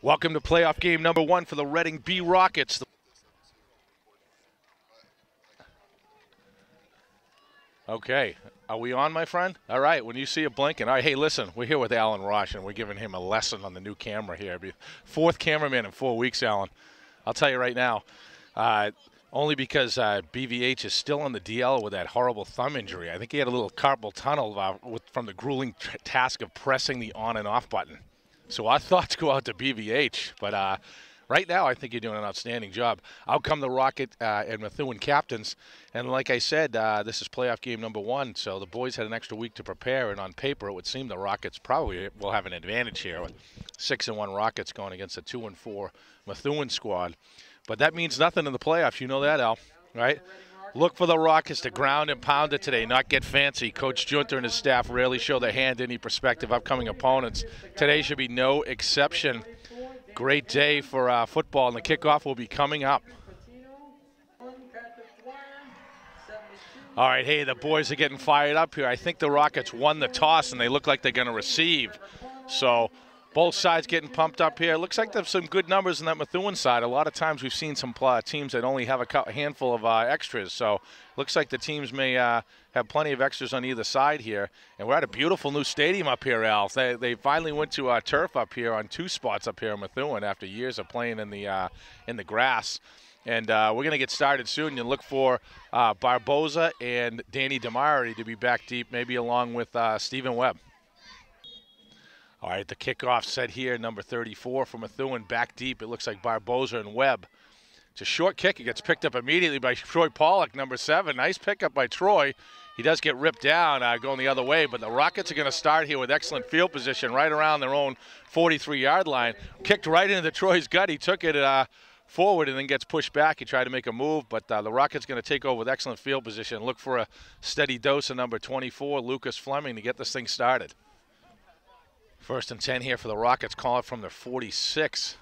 Welcome to playoff game number 1 for the Reading B Rockets. Okay, are we on, my friend? All right, when you see it blinking. All right, hey, listen, we're here with Alan Rosh, and we're giving him a lesson on the new camera here. Fourth cameraman in 4 weeks, Alan. I'll tell you right now, only because BVH is still on the DL with that horrible thumb injury. I think he had a little carpal tunnel from the grueling task of pressing the on and off button. So our thoughts go out to BVH, but right now I think you're doing an outstanding job. Out come the Rocket and Methuen captains, and like I said, this is playoff game number 1, so the boys had an extra week to prepare, and on paper it would seem the Rockets probably will have an advantage here with 6-1 Rockets going against a 2-4 Methuen squad. But that means nothing in the playoffs. You know that, Al, right? Look for the Rockets to ground and pound it today, not get fancy. Coach Junter and his staff rarely show their hand any prospective upcoming opponents. Today should be no exception. Great day for football, and the kickoff will be coming up. All right, hey, the boys are getting fired up here. I think the Rockets won the toss, and they look like they're going to receive. So both sides getting pumped up here. Looks like there's some good numbers on that Methuen side. A lot of times we've seen some teams that only have a handful of extras. So looks like the teams may have plenty of extras on either side here. And we're at a beautiful new stadium up here, Al. They finally went to turf up here on 2 spots up here in Methuen after years of playing in the grass. And we're going to get started soon. You look for Barboza and Danny Damari to be back deep, maybe along with Stephen Webb. All right, the kickoff set here, number 34 from Methuen, back deep. It looks like Barboza and Webb. It's a short kick. It gets picked up immediately by Troy Pollock, number 7. Nice pickup by Troy. He does get ripped down going the other way, but the Rockets are going to start here with excellent field position right around their own 43-yard line. Kicked right into Troy's gut. He took it forward and then gets pushed back. He tried to make a move, but the Rockets going to take over with excellent field position. Look for a steady dose of number 24, Lucas Fleming, to get this thing started. 1st and 10 here for the Rockets. Call it from the 46.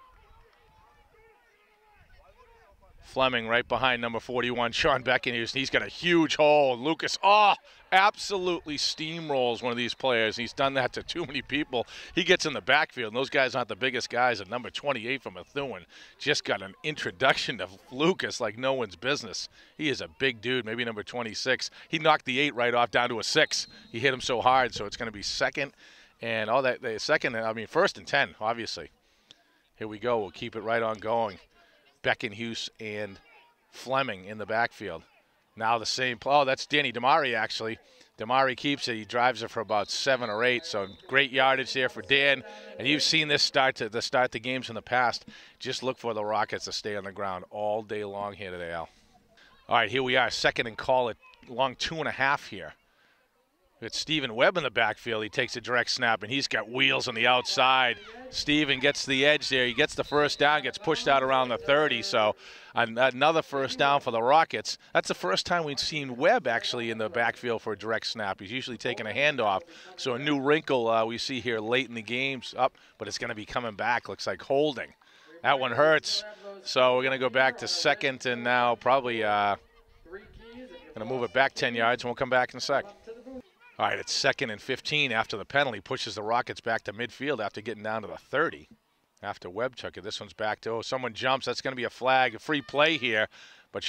Fleming right behind number 41, Sean Beckenhuis. He's got a huge hole. Lucas, absolutely steamrolls one of these players. He's done that to too many people. He gets in the backfield, and those guys aren't the biggest guys. And number 28 from Methuen just got an introduction to Lucas like no one's business. He is a big dude, maybe number 26. He knocked the 8 right off down to a 6. He hit him so hard, so it's going to be 2nd. And all that, 1st and 10, obviously. Here we go. We'll keep it right on going. Beckenhuis and Fleming in the backfield. Now the same. Oh, that's Danny Damari, actually. Damari keeps it. He drives it for about 7 or 8. So great yardage there for Dan. And you've seen this start the games in the past. Just look for the Rockets to stay on the ground all day long here today, Al. All right, here we are. 2nd and call it long 2.5 here. It's Stephen Webb in the backfield. He takes a direct snap, and he's got wheels on the outside. Stephen gets the edge there. He gets the first down, gets pushed out around the 30. So another first down for the Rockets. That's the first time we've seen Webb actually in the backfield for a direct snap. He's usually taking a handoff. So a new wrinkle we see here late in the games up, but it's going to be coming back. Looks like holding. That one hurts. So we're going to go back to 2nd and now probably going to move it back 10 yards, and we'll come back in a sec. All right, it's 2nd and 15 after the penalty. Pushes the Rockets back to midfield after getting down to the 30. After Webb took it, this one's back to, someone jumps. That's going to be a flag, a free play here. But,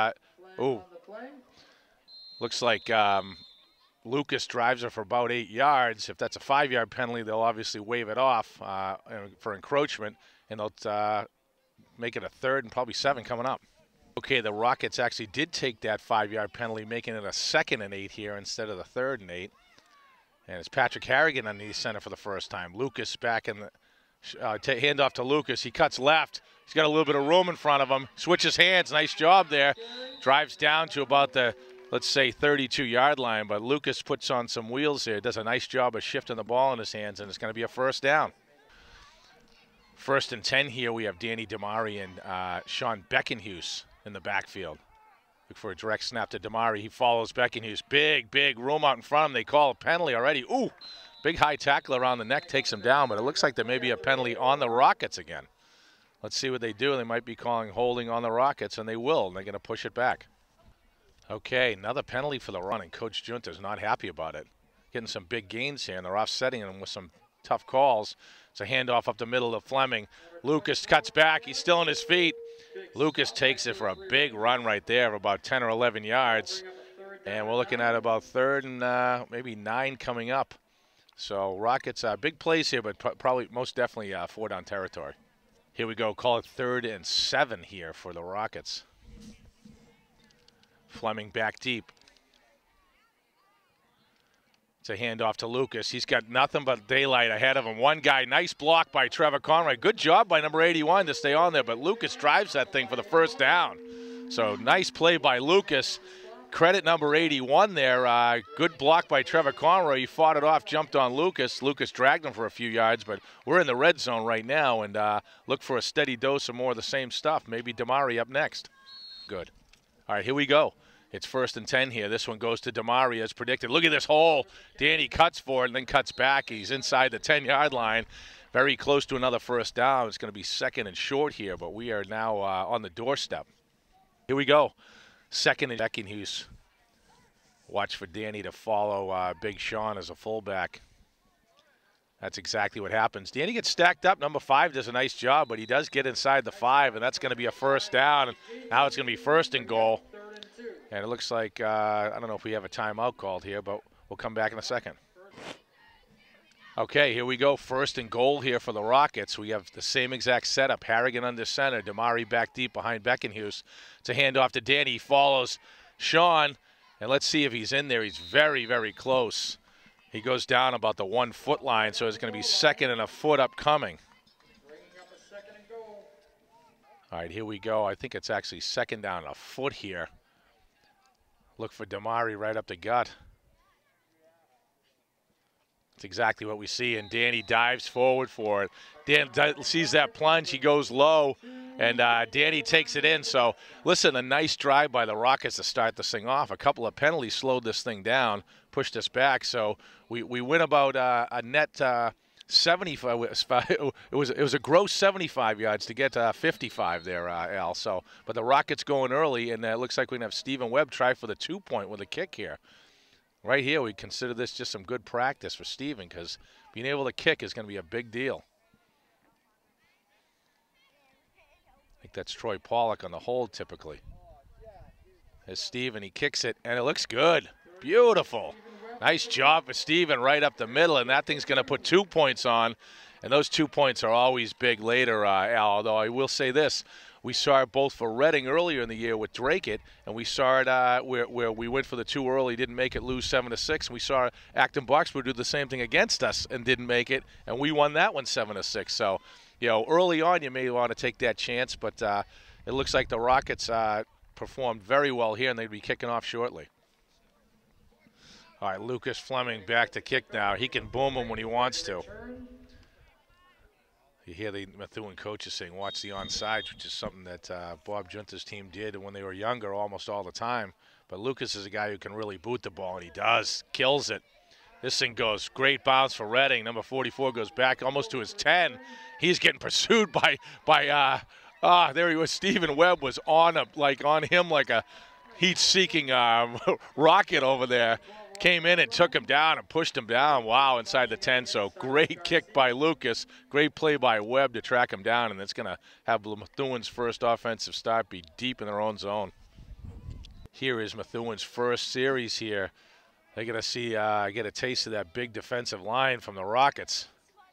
looks like Lucas drives her for about 8 yards. If that's a 5-yard penalty, they'll obviously waive it off for encroachment, and they'll make it a 3rd and probably 7 coming up. Okay, the Rockets actually did take that 5-yard penalty, making it a 2nd and 8 here instead of the 3rd and 8. And it's Patrick Harrigan on the center for the first time. Lucas back in the handoff to Lucas. He cuts left. He's got a little bit of room in front of him. Switches hands. Nice job there. Drives down to about the, let's say, 32-yard line. But Lucas puts on some wheels here. Does a nice job of shifting the ball in his hands, and it's going to be a first down. 1st and 10 here. We have Danny Damari and Sean Beckenhuis in the backfield. Look for a direct snap to Damari. He follows Beckenhuis. Big room out in front of him. They call a penalty already. Ooh, big high tackle around the neck takes him down, but it looks like there may be a penalty on the Rockets again. Let's see what they do. They might be calling holding on the Rockets, and they will, and they're going to push it back. Okay, another penalty for the run, and Coach Junter's not happy about it. Getting some big gains here, and they're offsetting them with some tough calls. It's a handoff up the middle to Fleming. Lucas cuts back. He's still on his feet. Lucas takes it for a big run right there of about 10 or 11 yards. And we're looking at about 3rd and maybe 9 coming up. So Rockets, big plays here, but probably most definitely 4-down territory. Here we go. Call it 3rd and 7 here for the Rockets. Fleming back deep. It's a handoff to Lucas. He's got nothing but daylight ahead of him. One guy, nice block by Trevor Conroy. Good job by number 81 to stay on there, but Lucas drives that thing for the 1st down. So nice play by Lucas. Credit number 81 there. Good block by Trevor Conroy. He fought it off, jumped on Lucas. Lucas dragged him for a few yards, but we're in the red zone right now, and look for a steady dose of more of the same stuff. Maybe Damari up next. Good. All right, here we go. It's 1st and 10 here. This one goes to Damari as predicted. Look at this hole. Danny cuts for it and then cuts back. He's inside the 10-yard line. Very close to another 1st down. It's going to be 2nd and short here, but we are now on the doorstep. Here we go. 2nd and Beckenhuis. Watch for Danny to follow Big Sean as a fullback. That's exactly what happens. Danny gets stacked up. Number 5 does a nice job, but he does get inside the 5, and that's going to be a 1st down. And now it's going to be 1st and goal. And it looks like, I don't know if we have a timeout called here, but we'll come back in a second. Okay, here we go. 1st and goal here for the Rockets. We have the same exact setup. Harrigan under center. Damari back deep behind Beckenhuis. It's a handoff to Danny. He follows Sean. And let's see if he's in there. He's very, very close. He goes down about the 1-foot line, so it's going to be 2nd and a foot upcoming. All right, here we go. I think it's actually 2nd down a foot here. Look for Damari right up the gut. That's exactly what we see, and Danny dives forward for it. Dan sees that plunge. He goes low, and Danny takes it in. So, listen, a nice drive by the Rockets to start this thing off. A couple of penalties slowed this thing down, pushed us back. So we win about a net 75. It was a gross 75 yards to get 55 there, Al. So, but the Rockets going early, and it looks like we're going to have Stephen Webb try for the 2-point with a kick here. Right here, we consider this just some good practice for Stephen, because being able to kick is going to be a big deal. I think that's Troy Pollock on the hold typically. There's Stephen, he kicks it, and it looks good. Beautiful. Nice job for Stephen right up the middle, and that thing's going to put 2 points on, and those 2 points are always big later, Al, although I will say this. We saw it both for Reading earlier in the year with Drakeit, and we saw it where we went for the 2 early, didn't make it, lose 7-6. And we saw Acton Boxford do the same thing against us and didn't make it, and we won that one 7-6. So, you know, early on you may want to take that chance, but it looks like the Rockets performed very well here, and they'd be kicking off shortly. All right, Lucas Fleming back to kick now. He can boom him when he wants to. You hear the Methuen coaches saying, watch the onside, which is something that Bob Junta's team did when they were younger almost all the time. But Lucas is a guy who can really boot the ball, and he does. Kills it. This thing goes. Great bounce for Reading. Number 44 goes back almost to his 10. He's getting pursued by there he was. Stephen Webb was on him like a heat-seeking rocket over there. Came in and took him down and pushed him down. Wow, inside the 10. So great kick by Lucas. Great play by Webb to track him down, and it's going to have Methuen's first offensive start be deep in their own zone. Here is Methuen's first series here. They're going to see get a taste of that big defensive line from the Rockets.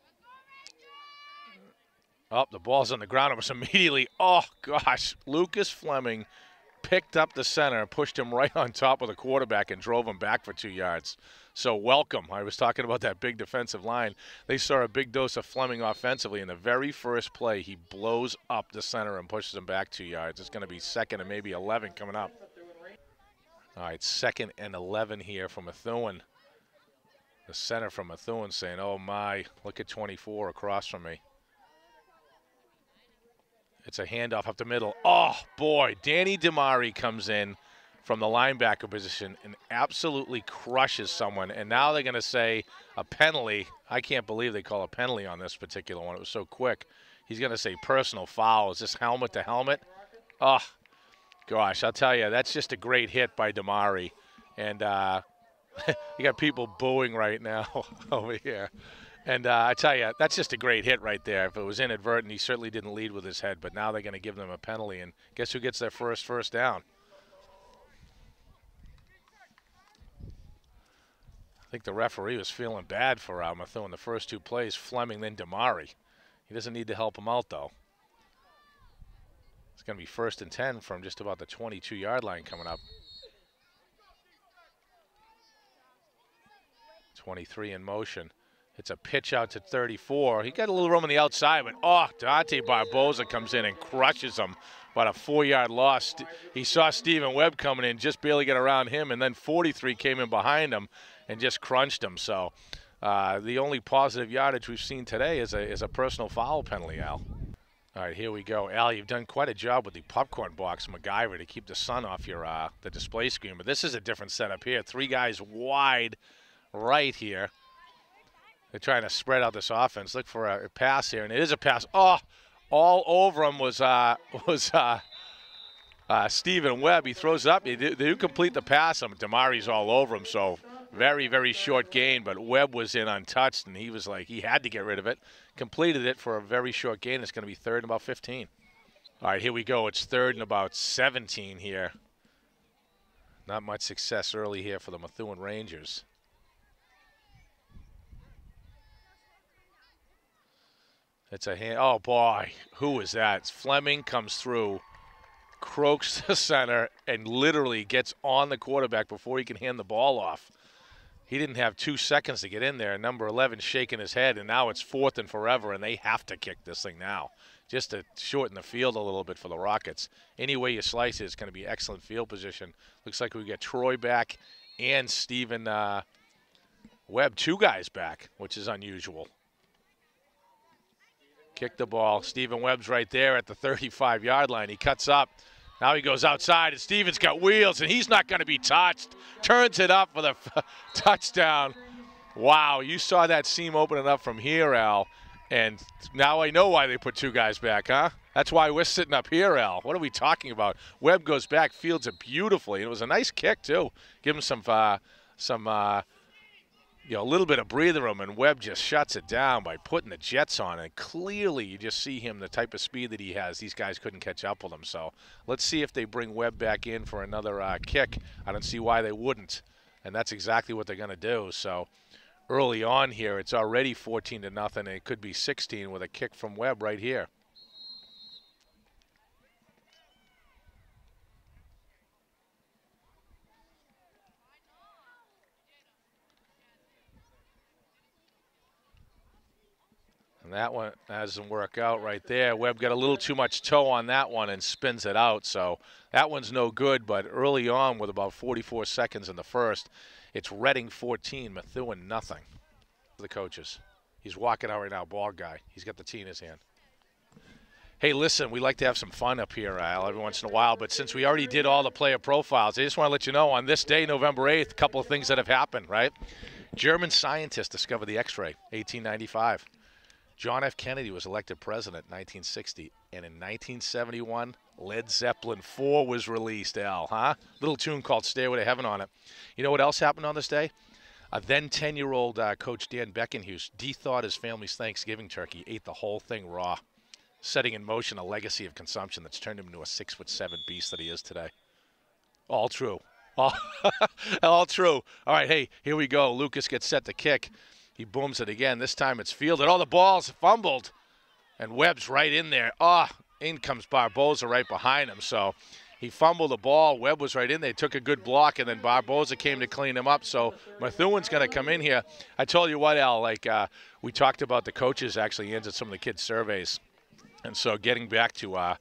Oh, the ball's on the ground. It was immediately, oh gosh, Lucas Fleming picked up the center and pushed him right on top of the quarterback and drove him back for 2 yards. So welcome. I was talking about that big defensive line. They saw a big dose of Fleming offensively. In the very first play, he blows up the center and pushes him back 2 yards. It's going to be 2nd and maybe 11 coming up. All right, 2nd and 11 here from Methuen. The center from Methuen saying, oh my, look at 24 across from me. It's a handoff up the middle. Oh, boy. Danny Damari comes in from the linebacker position and absolutely crushes someone. And now they're going to say a penalty. I can't believe they call a penalty on this particular one. It was so quick. He's going to say personal foul. Is this helmet to helmet? Oh, gosh. I'll tell you, that's just a great hit by Damari. And you got people booing right now over here. And I tell you, that's just a great hit right there. If it was inadvertent, he certainly didn't lead with his head, but now they're going to give them a penalty, and guess who gets their first down? I think the referee was feeling bad for Methuen the first two plays, Fleming, then Damari. He doesn't need to help him out, though. It's going to be 1st and 10 from just about the 22-yard line coming up. 23 in motion. It's a pitch out to 34. He got a little room on the outside, but Dante Barboza comes in and crushes him. About a 4-yard loss. He saw Stephen Webb coming in, just barely get around him, and then 43 came in behind him and just crunched him. So the only positive yardage we've seen today is a personal foul penalty, Al. All right, here we go. Al, you've done quite a job with the popcorn box, MacGyver, to keep the sun off your the display screen. But this is a different setup here. 3 guys wide right here. They're trying to spread out this offense. Look for a pass here, and it is a pass. Oh, all over him was Stephen Webb. He throws it up. They do complete the pass. Damari's all over him, so very, very short gain, but Webb was in untouched, and he was like, he had to get rid of it. Completed it for a very short gain. It's going to be 3rd and about 15. All right, here we go. It's 3rd and about 17 here. Not much success early here for the Methuen Rangers. It's a hand. Oh, boy. Who is that? It's Fleming comes through, croaks the center, and literally gets on the quarterback before he can hand the ball off. He didn't have 2 seconds to get in there. Number 11 shaking his head, and now it's 4th and forever, and they have to kick this thing now just to shorten the field a little bit for the Rockets. Any way you slice it, it's going to be excellent field position. Looks like we get Troy back and Stephen Webb, 2 guys back, which is unusual. Kick the ball. Stephen Webb's right there at the 35-yard line. He cuts up. Now he goes outside, and Stephen's got wheels, and he's not going to be touched. Turns it up for the touchdown. Wow, you saw that seam opening up from here, Al, and now I know why they put 2 guys back, huh? That's why we're sitting up here, Al. What are we talking about? Webb goes back, fields it beautifully, and it was a nice kick, too. Give him some a little bit of breather room, and Webb just shuts it down by putting the jets on it. Clearly, you just see him, the type of speed that he has. These guys couldn't catch up with him. So let's see if they bring Webb back in for another kick. I don't see why they wouldn't, and that's exactly what they're going to do. So early on here, it's already 14-0, and it could be 16 with a kick from Webb right here. And that one doesn't work out right there. Webb got a little too much toe on that one and spins it out. So that one's no good, but early on with about 44 seconds in the first, it's Reading 14, Methuen nothing. The coaches. He's walking out right now, ball guy. He's got the tee in his hand. Hey, listen, we like to have some fun up here, Al, every once in a while, but since we already did all the player profiles, I just want to let you know on this day, November 8th, a couple of things that have happened, right? German scientists discovered the X-ray, 1895. John F. Kennedy was elected president in 1960, and in 1971, Led Zeppelin 4 was released, Al, huh? Little tune called Stairway to Heaven on it. You know what else happened on this day? A then 10-year-old coach Dan Beckenhuis de-thawed his family's Thanksgiving turkey, ate the whole thing raw, setting in motion a legacy of consumption that's turned him into a 6'7" beast that he is today. All true. All true. All right, hey, here we go. Lucas gets set to kick. He booms it again. This time it's fielded. Oh, the ball's fumbled. And Webb's right in there. In comes Barboza right behind him. So he fumbled the ball. Webb was right in there. Took a good block, and then Barboza came to clean him up. So Methuen's going to come in here. I told you what, Al, we talked about the coaches actually answered some of the kids' surveys. And so getting back to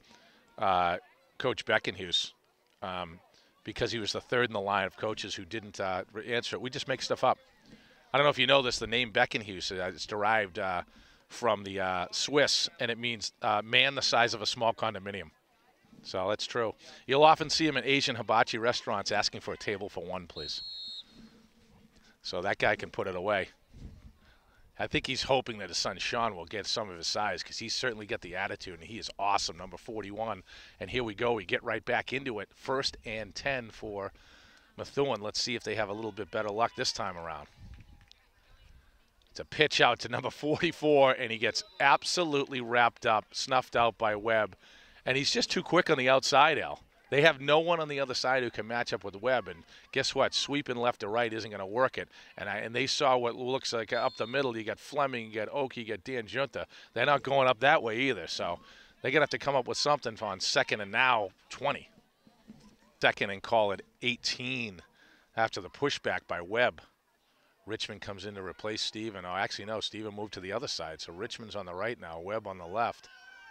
Coach Beckenhuis, because he was the 3rd in the line of coaches who didn't answer it. We just make stuff up. I don't know if you know this, the name Beckenhuis, it's derived from the Swiss, and it means man the size of a small condominium. So that's true. You'll often see him at Asian hibachi restaurants asking for a table for 1, please. So that guy can put it away. I think he's hoping that his son Sean will get some of his size because he's certainly got the attitude, and he is awesome, number 41. And here we go. We get right back into it. 1st and 10 for Methuen. Let's see if they have a little bit better luck this time around. It's a pitch out to number 44, and he gets absolutely wrapped up, snuffed out by Webb. And he's just too quick on the outside, Al. They have no one on the other side who can match up with Webb. And guess what? Sweeping left to right isn't going to work it. And they saw what looks like up the middle. You got Fleming, you got Oki, you got Dan Junta. They're not going up that way either. So they're going to have to come up with something on second and now 20. Second and call it 18 after the pushback by Webb. Richmond comes in to replace Steven. Oh, actually, no, Steven moved to the other side. So Richmond's on the right now, Webb on the left.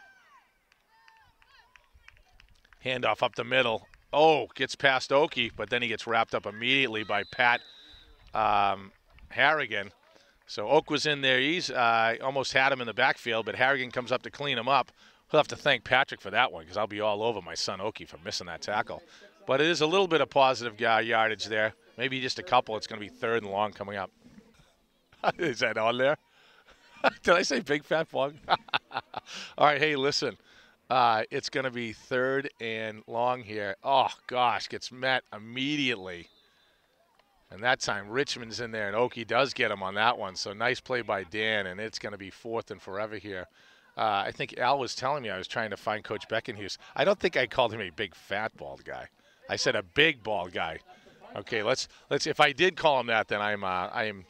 Handoff up the middle. Oh, gets past Oki, but then he gets wrapped up immediately by Pat Harrigan. So Oak was in there. He's almost had him in the backfield, but Harrigan comes up to clean him up. He'll have to thank Patrick for that one because I'll be all over my son Oki for missing that tackle. But it is a little bit of positive yardage there. Maybe just a couple. It's going to be third and long coming up. Is that on there? Did I say big fat bug? All right, hey, listen. It's going to be third and long here. Oh, gosh, gets met immediately. And that time Richmond's in there, and Oki does get him on that one. So nice play by Dan, and it's going to be fourth and forever here. I think Al was telling me I was trying to find Coach Beckenhuis. I don't think I called him a big fat bald guy. I said a big bald guy. Okay, let's. If I did call him that, then I'm I'm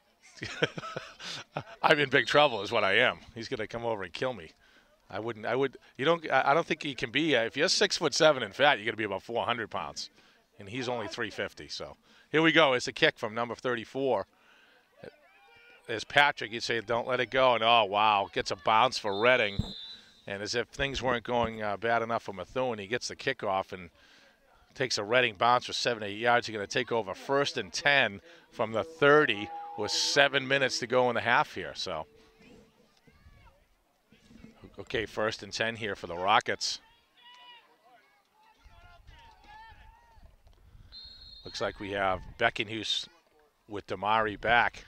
in big trouble, is what I am. He's gonna come over and kill me. I don't think he can be. If you're 6'7" and fat, you're gonna be about 400 pounds, and he's only 350. So here we go. It's a kick from number 34. There's Patrick. You'd say don't let it go, and oh wow, gets a bounce for Reading, and as if things weren't going bad enough for Methuen, he gets the kickoff and takes a Reading bounce for 7-8 yards. You're going to take over first and 10 from the 30 with 7 minutes to go in the half here. So, okay, first and 10 here for the Rockets. Looks like we have Beckenhuis with Damari back.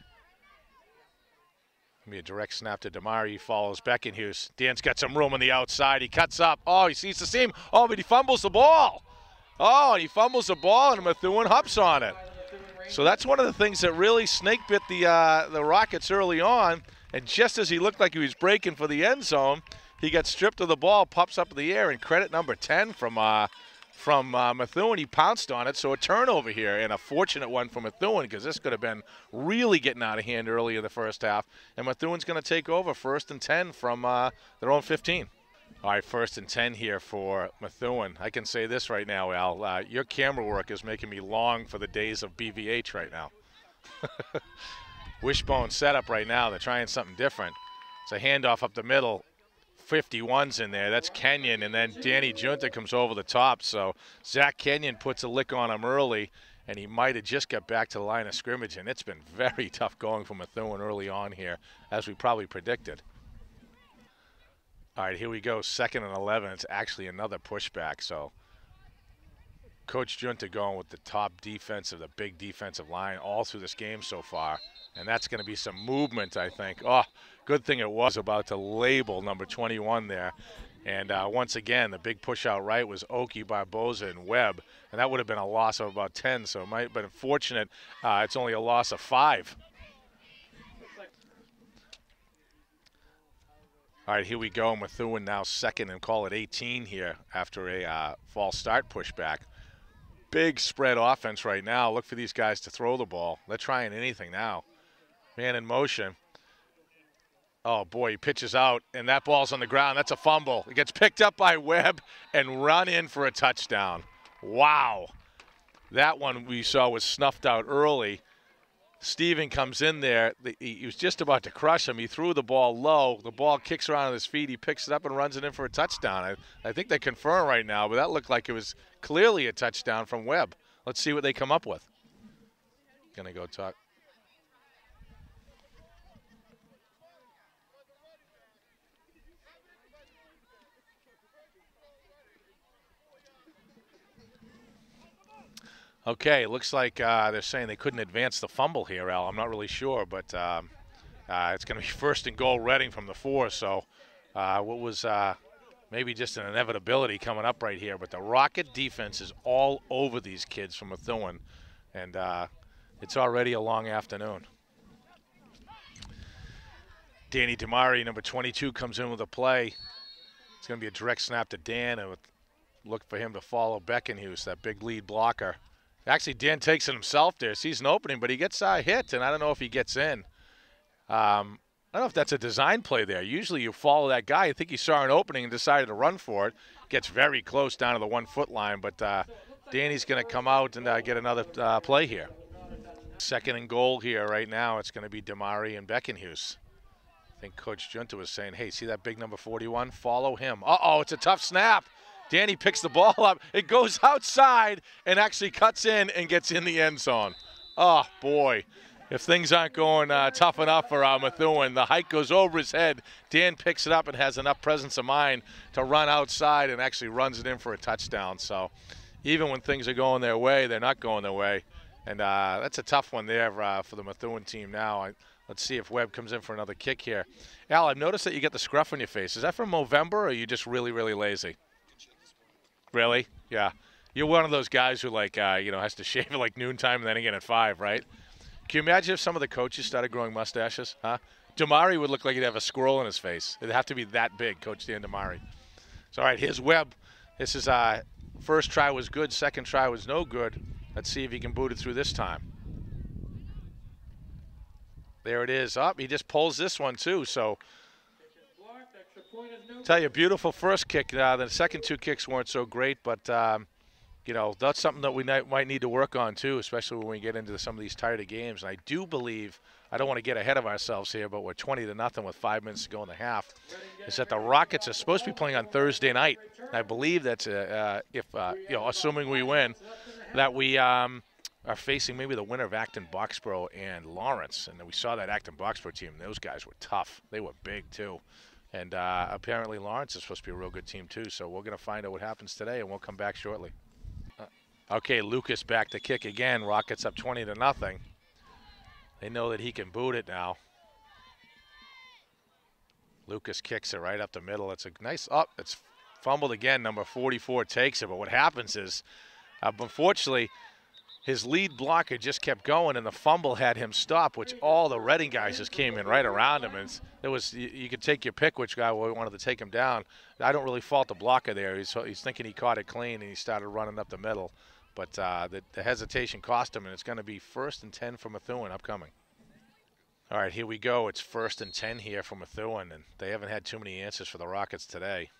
Be a direct snap to Damari. He follows Beckenhuis. Dan's got some room on the outside. He cuts up. Oh, he sees the seam. Oh, but he fumbles the ball. Oh, and he fumbles the ball, and Methuen hops on it. So that's one of the things that really snake bit the Rockets early on. And just as he looked like he was breaking for the end zone, he got stripped of the ball, pops up in the air, and credit number 10 from Methuen. He pounced on it, so a turnover here, and a fortunate one for Methuen because this could have been really getting out of hand early in the first half. And Methuen's going to take over first and 10 from their own 15. All right, first and 10 here for Methuen. I can say this right now, Al. Your camera work is making me long for the days of BVH right now. Wishbone setup right now. They're trying something different. It's a handoff up the middle. 51's in there. That's Kenyon, and then Danny Junta comes over the top. So Zach Kenyon puts a lick on him early, and he might have just got back to the line of scrimmage, and it's been very tough going for Methuen early on here, as we probably predicted. All right, here we go, 2nd and 11. It's actually another pushback. So Coach Junta going with the top defense of the big defensive line all through this game so far. And that's going to be some movement, I think. Oh, good thing it was about to label number 21 there. And once again, the big push out right was Oki, Barboza, and Webb. And that would have been a loss of about 10. So it might have been unfortunate. It's only a loss of 5. All right, here we go. Methuen now 2nd and call it 18 here after a false start pushback. Big spread offense right now. Look for these guys to throw the ball. They're trying anything now. Man in motion. Oh, boy, he pitches out, and that ball's on the ground. That's a fumble. It gets picked up by Webb and run in for a touchdown. Wow. That one we saw was snuffed out early. Steven comes in there. He was just about to crush him. He threw the ball low. The ball kicks around on his feet. He picks it up and runs it in for a touchdown. I think they confirm right now, but that looked like it was clearly a touchdown from Webb. Let's see what they come up with. Gonna go talk. Okay, it looks like they're saying they couldn't advance the fumble here, Al. I'm not really sure, but it's going to be first and goal Reading from the 4. So what was maybe just an inevitability coming up right here. But the Rocket defense is all over these kids from Methuen, and it's already a long afternoon. Danny Damari, number 22, comes in with a play. It's going to be a direct snap to Dan, and look for him to follow Beckenhuis, that big lead blocker. Actually, Dan takes it himself there, sees an opening, but he gets hit, and I don't know if he gets in. I don't know if that's a design play there. Usually you follow that guy. I think he saw an opening and decided to run for it. Gets very close down to the 1 foot line, but Danny's going to come out and get another play here. 2nd and goal here right now. It's going to be Damari and Beckenhuis. I think Coach Junta was saying, hey, see that big number 41? Follow him. Uh-oh, it's a tough snap. Danny picks the ball up. It goes outside and actually cuts in and gets in the end zone. Oh, boy. If things aren't going tough enough for Methuen, the hike goes over his head. Dan picks it up and has enough presence of mind to run outside and actually runs it in for a touchdown. So even when things are going their way, they're not going their way. And that's a tough one there for the Methuen team now. Let's see if Webb comes in for another kick here. Al, I've noticed that you get the scruff on your face. Is that from Movember, or are you just really, really lazy? Really? Yeah. You're one of those guys who, like, has to shave at, like, noontime and then again at 5, right? Can you imagine if some of the coaches started growing mustaches? Huh? Damari would look like he'd have a squirrel in his face. It'd have to be that big, Coach Dan Damari. So, all right, here's Webb. This is first try was good, second try was no good. Let's see if he can boot it through this time. There it is. He just pulls this one too. So, tell you, beautiful first kick. The second 2 kicks weren't so great, but that's something that we might need to work on too, especially when we get into some of these tighter games. And I do believe, I don't want to get ahead of ourselves here, but we're 20-0 with 5 minutes to go in the half. Is that the Rockets are supposed to be playing on Thursday night? I believe that's assuming we win, that we are facing maybe the winner of Acton-Boxborough and Lawrence. And we saw that Acton-Boxborough team. Those guys were tough. They were big too. And apparently Lawrence is supposed to be a real good team too. So we're going to find out what happens today, and we'll come back shortly. Okay, Lucas back to kick again. Rockets up 20-0. They know that he can boot it now. Lucas kicks it right up the middle. It's a nice up. It's fumbled again. Number 44 takes it. But what happens is, unfortunately, his lead blocker just kept going, and the fumble had him stop, which all the Reading guys just came in right around him. And you could take your pick which guy wanted to take him down. I don't really fault the blocker there. He's thinking he caught it clean, and he started running up the middle. But the hesitation cost him, and it's going to be 1st and 10 for Methuen upcoming. All right, here we go. It's 1st and 10 here for Methuen, and they haven't had too many answers for the Rockets today.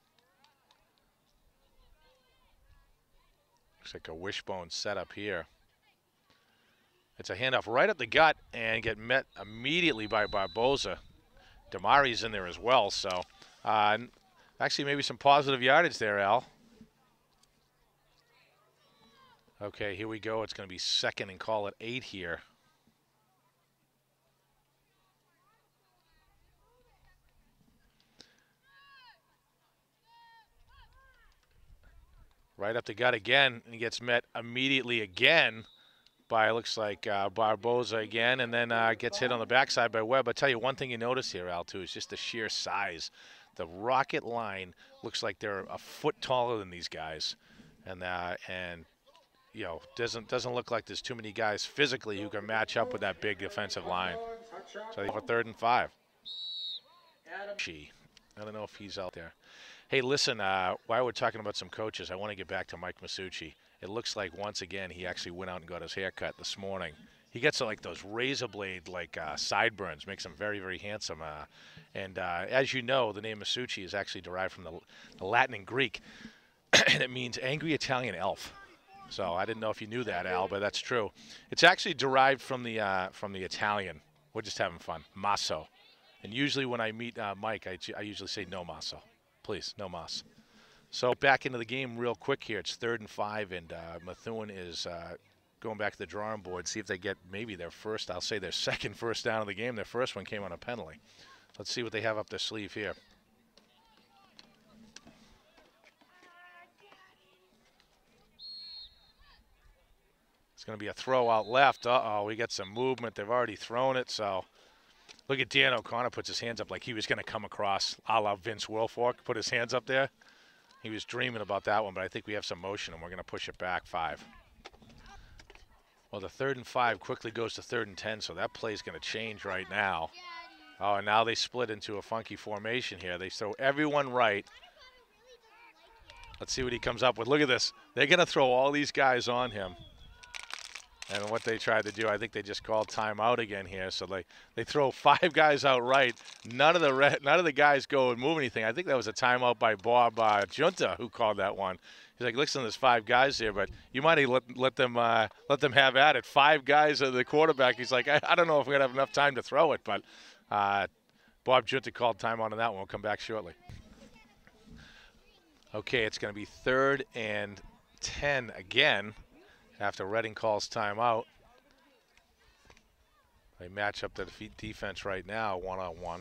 Looks like a wishbone setup here. It's a handoff right up the gut and get met immediately by Barboza. Damari's in there as well, so actually maybe some positive yardage there, Al. Okay, here we go. It's going to be 2nd and call it 8 here. Right up the gut again, and he gets met immediately again by, looks like, Barboza again, and then gets hit on the backside by Webb. I'll tell you one thing you notice here, Al, too, is just the sheer size. The Rocket line looks like they're a foot taller than these guys, and doesn't look like there's too many guys physically who can match up with that big defensive line. So for 3rd and 5. I don't know if he's out there. Hey, listen, while we're talking about some coaches, I want to get back to Mike Masucci. It looks like once again he actually went out and got his hair cut this morning. He gets like those razor blade sideburns, makes him very, very handsome. As you know, the name Masucci is actually derived from the Latin and Greek, and it means angry Italian elf. So I didn't know if you knew that, Al, but that's true. It's actually derived from the Italian. We're just having fun. Maso. And usually when I meet Mike, I usually say no maso. Please, no mas. So back into the game real quick here. It's 3rd and 5, and Methuen is going back to the drawing board, see if they get maybe their first, I'll say their 2nd first down of the game. Their first one came on a penalty. Let's see what they have up their sleeve here. It's going to be a throw out left. Uh-oh, we got some movement. They've already thrown it, so look at Dan O'Connor puts his hands up like he was going to come across a la Vince Wilfork, put his hands up there. He was dreaming about that one, but I think we have some motion, and we're going to push it back 5. Well, the 3rd and 5 quickly goes to 3rd and 10, so that play is going to change right now. Oh, and now they split into a funky formation here. They throw everyone right. Let's see what he comes up with. Look at this. They're going to throw all these guys on him. And what they tried to do, I think they just called timeout again here. So they throw 5 guys out right. None of the guys go and move anything. I think that was a timeout by Bob Junta who called that one. He's like, listen, there's 5 guys here, but you might let them have at it. 5 guys are the quarterback. He's like, I don't know if we're gonna have enough time to throw it, but Bob Junta called timeout on that one. We'll come back shortly. Okay, it's going to be 3rd and 10 again after Reading calls timeout. They match up the defense right now, one-on-one.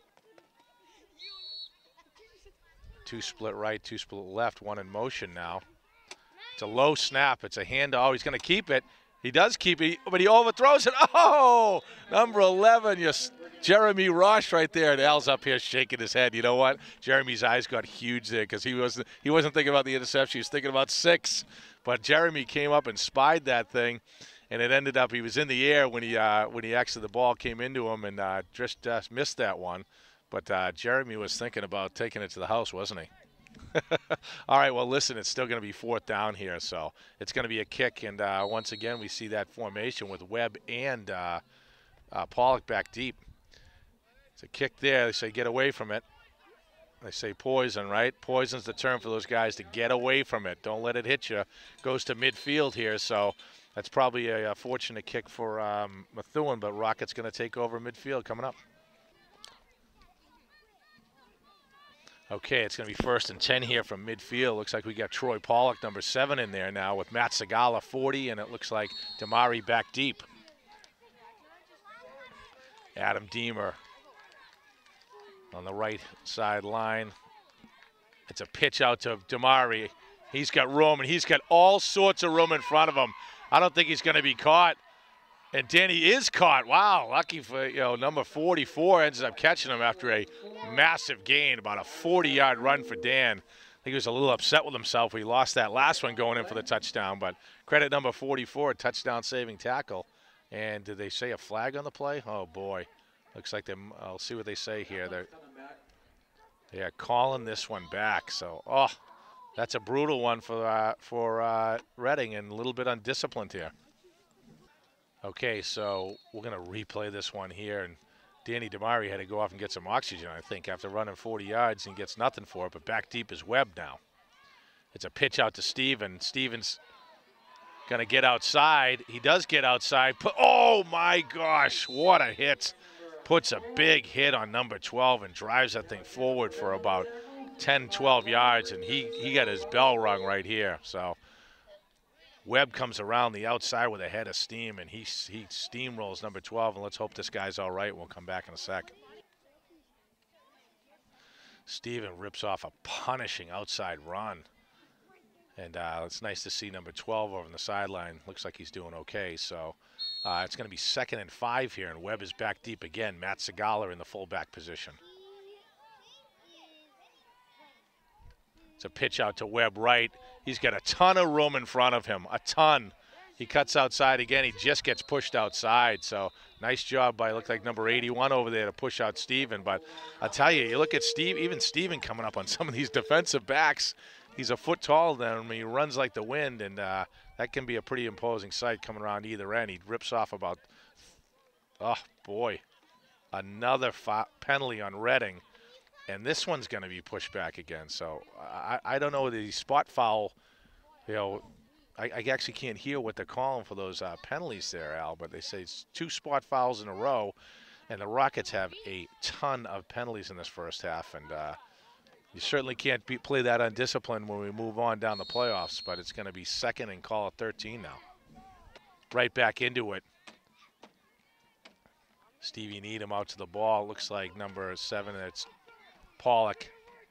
2 split right, 2 split left, 1 in motion now. It's a low snap. It's a hand. Oh, he's going to keep it. He does keep it, but he overthrows it. Oh, number 11, Jeremy Rosh right there. And Al's up here shaking his head. You know what? Jeremy's eyes got huge there because he wasn't thinking about the interception. He was thinking about 6. But Jeremy came up and spied that thing, and it ended up he was in the air when he actually the ball came into him and just missed that one. But Jeremy was thinking about taking it to the house, wasn't he? All right, well, listen, it's still going to be 4th down here, so it's going to be a kick. And once again, we see that formation with Webb and Pollock back deep. It's a kick there. They say get away from it. They say poison, right? Poison's the term for those guys to get away from it. Don't let it hit you. Goes to midfield here, so that's probably a fortunate kick for Methuen, but Rocket's going to take over midfield coming up. Okay, it's going to be 1st and 10 here from midfield. Looks like we got Troy Pollock, number 7, in there now with Matt Segala, 40, and it looks like Damari back deep. Adam Deemer on the right side line. It's a pitch out to Damari. He's got room, and he's got all sorts of room in front of him. I don't think he's going to be caught. And Danny is caught. Wow, lucky for, number 44 ends up catching him after a massive gain, about a 40-yard run for Dan. I think he was a little upset with himself. He lost that last one going in for the touchdown, but credit number 44, touchdown-saving tackle. And did they say a flag on the play? Oh, boy. Looks like I'll see what they say here. They're calling this one back. So, that's a brutal one for Reading and a little bit undisciplined here. Okay, so we're going to replay this one here. And Danny Damari had to go off and get some oxygen, I think, after running 40 yards and gets nothing for it. But back deep is Webb now. It's a pitch out to Steven. Steven's going to get outside. He does get outside. Oh, my gosh, what a hit. Puts a big hit on number 12 and drives that thing forward for about 10, 12 yards. And he got his bell rung right here. So Webb comes around the outside with a head of steam, and he steamrolls number 12, and let's hope this guy's all right. We'll come back in a sec. Steven rips off a punishing outside run, and it's nice to see number 12 over on the sideline. Looks like he's doing okay, so it's going to be 2nd and 5 here, and Webb is back deep again. Matt Segala in the fullback position. It's a pitch out to Webb right. He's got a ton of room in front of him, a ton. He cuts outside again. He just gets pushed outside. So nice job by, look like number 81 over there to push out Steven. But I'll tell you, you look at Steve, even Steven coming up on some of these defensive backs. He's a foot taller than him. He runs like the wind, and that can be a pretty imposing sight coming around either end. He rips off about, oh, boy, another penalty on Reading. And this one's going to be pushed back again. So I don't know the spot foul. I actually can't hear what they're calling for those penalties there, Al. But they say it's 2 spot fouls in a row. And the Rockets have a ton of penalties in this first half. And you certainly can't play that undisciplined when we move on down the playoffs. But it's going to be 2nd and call it 13 now. Right back into it. Stevie Needham out to the ball. Looks like number 7, it's Pollock.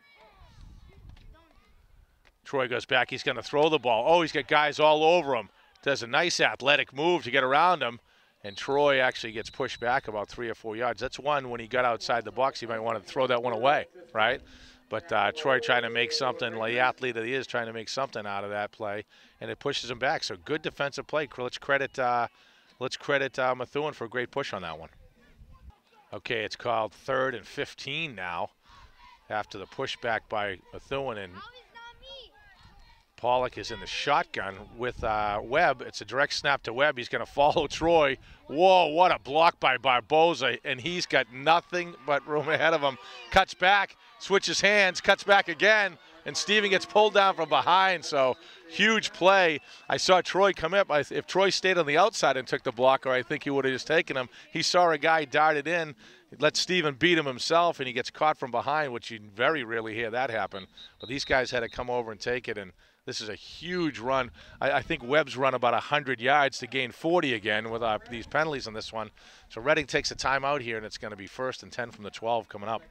Troy goes back. He's going to throw the ball. Oh, he's got guys all over him. Does a nice athletic move to get around him. And Troy actually gets pushed back about 3 or 4 yards. That's one, when he got outside the box, he might want to throw that one away, right? But Troy trying to make something, like the athlete that he is, trying to make something out of that play, and it pushes him back. So good defensive play. Let's credit Methuen for a great push on that one. Okay, it's called 3rd and 15 now after the pushback by Methuen, and Pollock is in the shotgun with Webb. It's a direct snap to Webb. He's going to follow Troy. Whoa, what a block by Barboza, and he's got nothing but room ahead of him. Cuts back, switches hands, cuts back again, and Steven gets pulled down from behind, so huge play. I saw Troy come up. If Troy stayed on the outside and took the blocker, I think he would have just taken him. He saw a guy darted in, let Steven beat him himself, and he gets caught from behind, which you very rarely hear that happen. But these guys had to come over and take it, and this is a huge run. I think Webb's run about 100 yards to gain 40 again with these penalties on this one. So Reading takes a timeout here, and it's going to be 1st and 10 from the 12 coming up.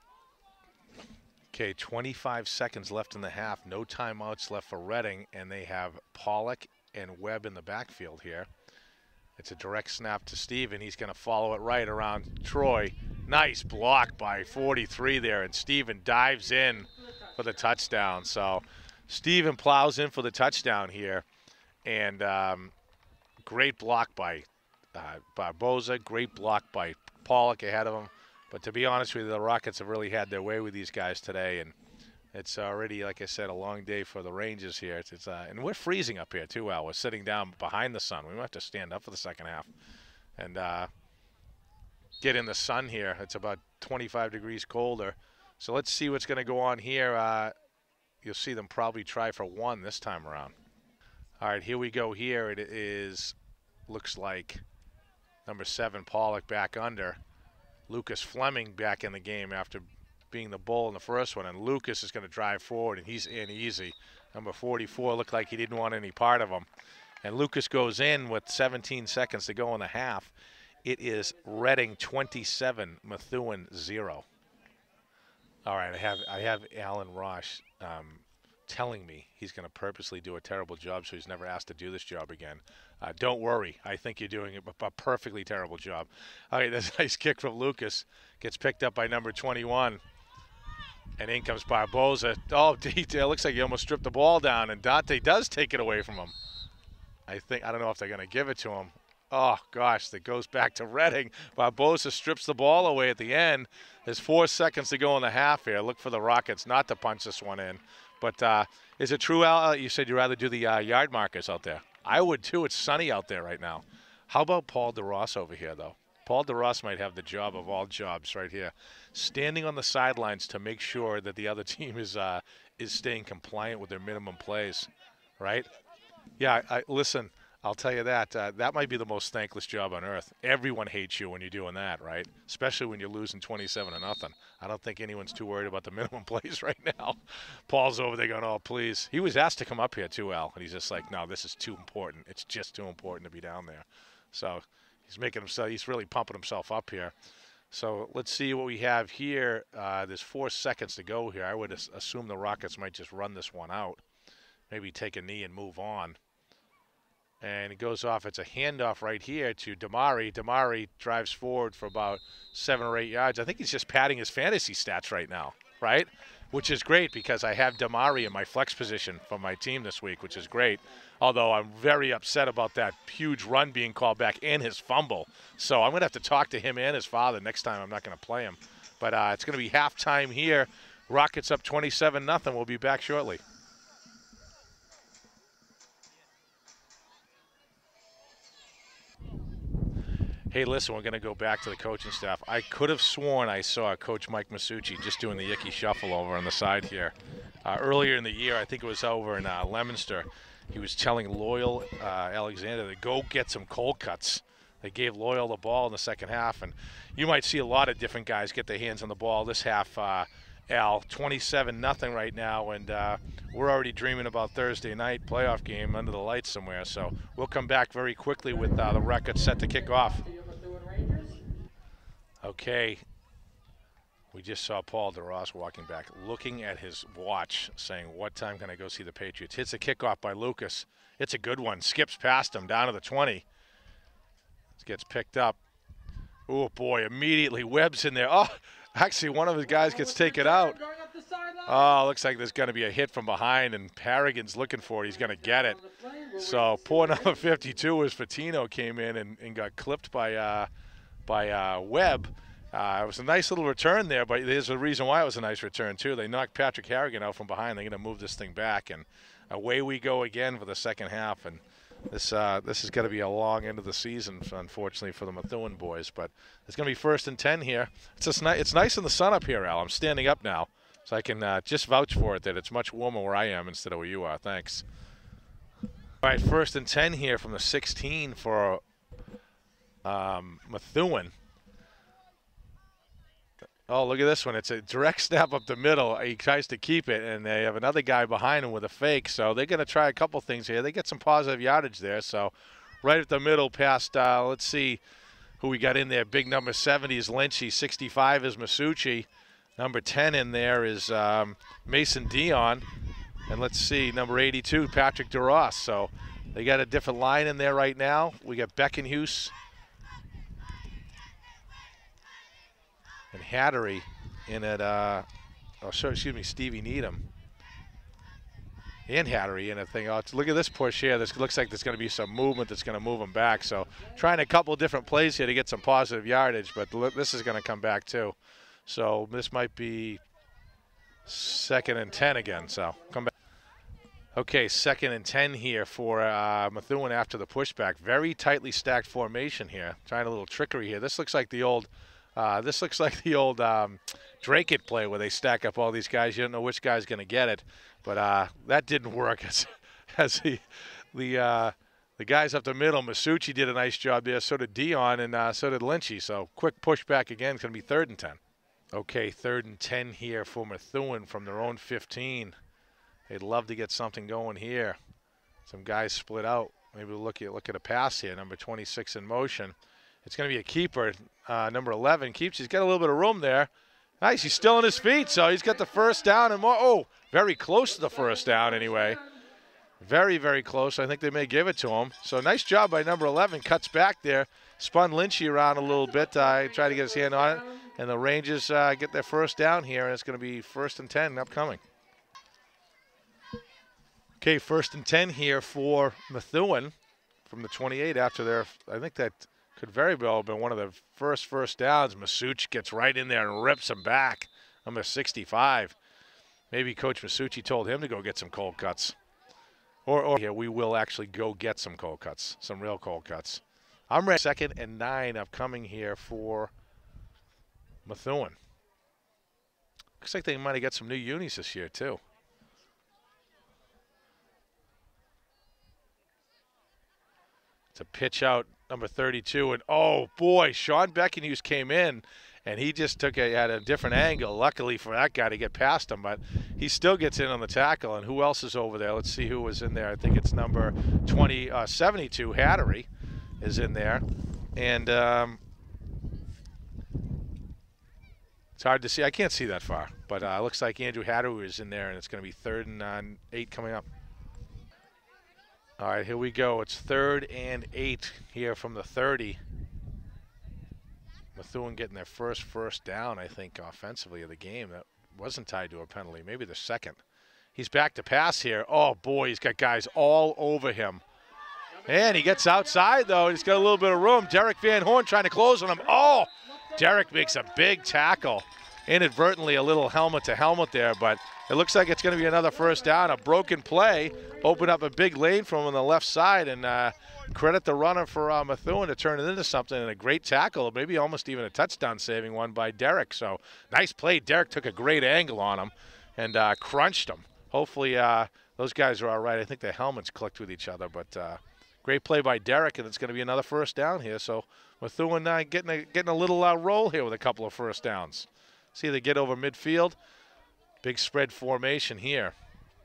Okay, 25 seconds left in the half. No timeouts left for Reading, and they have Pollock and Webb in the backfield here. It's a direct snap to Steven. He's going to follow it right around Troy. Nice block by 43 there, and Steven dives in for the touchdown. So Steven plows in for the touchdown here, and great block by Barboza, great block by Pollock ahead of him. But to be honest with you, the Rockets have really had their way with these guys today, and it's already, like I said, a long day for the Rangers here. And we're freezing up here too, Al. We're sitting down behind the sun. We might have to stand up for the second half and get in the sun here. It's about 25 degrees colder. So let's see what's going to go on here. You'll see them probably try for 1 this time around. All right, here we go here. It is, looks like number 7, Pollock back under. Lucas Fleming back in the game after being the bull in the first one. And Lucas is going to drive forward, and he's in easy. Number 44 looked like he didn't want any part of him. And Lucas goes in with 17 seconds to go in the half. It is Reading 27, Methuen 0. All right, I have Alan Rosh telling me he's going to purposely do a terrible job so he's never asked to do this job again. Don't worry. I think you're doing a perfectly terrible job. All right, that's a nice kick from Lucas. Gets picked up by number 21. And in comes Barboza. Oh, it looks like he almost stripped the ball down, and Dante does take it away from him. I don't know if they're going to give it to him. Oh, gosh, that goes back to Reading. Barboza strips the ball away at the end. There's 4 seconds to go in the half here. Look for the Rockets not to punch this one in. But is it true, Al, you said you'd rather do the yard markers out there? I would, too. It's sunny out there right now. How about Paul DeRoss over here, though? Paul DeRoss might have the job of all jobs right here. Standing on the sidelines to make sure that the other team is staying compliant with their minimum plays, right? Yeah, listen, I'll tell you that. That might be the most thankless job on earth. Everyone hates you when you're doing that, right? Especially when you're losing 27-0. I don't think anyone's too worried about the minimum plays right now. Paul's over there going, oh, please. He was asked to come up here too, Al, and he's just like, no, this is too important. It's just too important to be down there. So he's really pumping himself up here. So let's see what we have here. There's 4 seconds to go here. I would assume the Rockets might just run this one out. Maybe take a knee and move on. And it goes off. It's a handoff right here to Damari. Damari drives forward for about 7 or 8 yards. I think he's just padding his fantasy stats right now, right? Which is great because I have Damari in my flex position for my team this week, which is great. Although I'm very upset about that huge run being called back and his fumble. So I'm going to have to talk to him and his father next time. I'm not going to play him. But it's going to be halftime here. Rockets up 27-0. We'll be back shortly. Hey, listen, we're going to go back to the coaching staff. I could have sworn I saw Coach Mike Masucci just doing the Yicky Shuffle over on the side here. Earlier in the year, I think it was over in Leominster, he was telling Loyal Alexander to go get some cold cuts. They gave Loyal the ball in the second half, and you might see a lot of different guys get their hands on the ball this half, Al. 27-0 right now, and we're already dreaming about Thursday night playoff game under the lights somewhere. So we'll come back very quickly with the record set to kick off. Okay, we just saw Paul DeRoss walking back, looking at his watch, saying, what time can I go see the Patriots? Hits a kickoff by Lucas. It's a good one. Skips past him down to the 20. Gets picked up. Oh, boy, immediately Webb's in there. Oh, actually, one of his guys gets taken out. Oh, looks like there's going to be a hit from behind, and Harrigan's looking for it. He's going to get it. So poor number 52 as Fatino came in and got clipped by Webb. It was a nice little return there, but there's a reason why it was a nice return, too. They knocked Patrick Harrigan out from behind. They're going to move this thing back, and away we go again for the second half. And this is going to be a long end of the season, unfortunately, for the Methuen boys. But it's going to be 1st and 10 here. It's nice in the sun up here, Al. I'm standing up now, so I can just vouch for it that it's much warmer where I am instead of where you are. Thanks. All right, 1st and 10 here from the 16 for Methuen. Oh, look at this one. It's a direct snap up the middle. He tries to keep it, and they have another guy behind him with a fake. So they're going to try a couple things here. They get some positive yardage there. So right at the middle past, let's see who we got in there. Big number 70 is Lynchy. 65 is Masucci. Number 10 in there is Mason Dion. And let's see, number 82, Patrick DeRoss. So they got a different line in there right now. We got Beckenhuis and Hattery in at, Stevie Needham and Hattery in a thing. Oh, look at this push here. This looks like there's going to be some movement that's going to move them back. So trying a couple different plays here to get some positive yardage, but this is going to come back too. So this might be 2nd and 10 again. So come back. Okay, 2nd and 10 here for Methuen after the pushback. Very tightly stacked formation here. Trying a little trickery here. This looks like the old Drake-it play where they stack up all these guys. You don't know which guy's going to get it, but that didn't work as the guys up the middle. Masucci did a nice job there. So did Dion, and so did Lynchy. So quick pushback again. It's going to be 3rd and 10. Okay, 3rd and 10 here for Methuen from their own 15. They'd love to get something going here. Some guys split out. Maybe we'll look at a pass here. Number 26 in motion. It's going to be a keeper. Number 11 keeps. He's got a little bit of room there. Nice. He's still on his feet, so he's got the first down and more. Oh, very close to the first down anyway. Very, very close. I think they may give it to him. So nice job by number 11. Cuts back there. Spun Lynchy around a little bit. Tried to get his hand on it. And the Rangers get their first down here, and it's going to be 1st and 10 upcoming. Okay, 1st and 10 here for Methuen from the 28 after their, I think that could very well have been one of the first downs. Masucci gets right in there and rips him back. Number 65. Maybe Coach Masucci told him to go get some cold cuts. Or here, we will actually go get some cold cuts, some real cold cuts. I'm ready. 2nd and 9 upcoming here for Methuen. Looks like they might have got some new unis this year, too. It's a pitch out, number 32, and oh boy, Sean Beckenhuis came in, and he just had a different angle. Luckily for that guy to get past him, but he still gets in on the tackle. And who else is over there? Let's see who was in there. I think it's number 72, Hattery, is in there, and it's hard to see. I can't see that far, but it looks like Andrew Hattery is in there, and it's going to be 3rd and 8 coming up. All right, here we go. It's 3rd and 8 here from the 30. Methuen getting their first down, I think, offensively of the game. That wasn't tied to a penalty, maybe the 2nd. He's back to pass here. Oh, boy, he's got guys all over him. And he gets outside, though. He's got a little bit of room. Derek Van Horn trying to close on him. Oh, Derek makes a big tackle. Inadvertently, a little helmet to helmet there, but it looks like it's going to be another first down. A broken play, open up a big lane for him on the left side, and credit the runner for Methuen to turn it into something, and a great tackle, maybe almost even a touchdown-saving one by Derek. So nice play. Derek took a great angle on him and crunched him. Hopefully those guys are all right. I think their helmets clicked with each other, but great play by Derek, and it's going to be another first down here. So Methuen getting a little roll here with a couple of first downs. See, they get over midfield. Big spread formation here.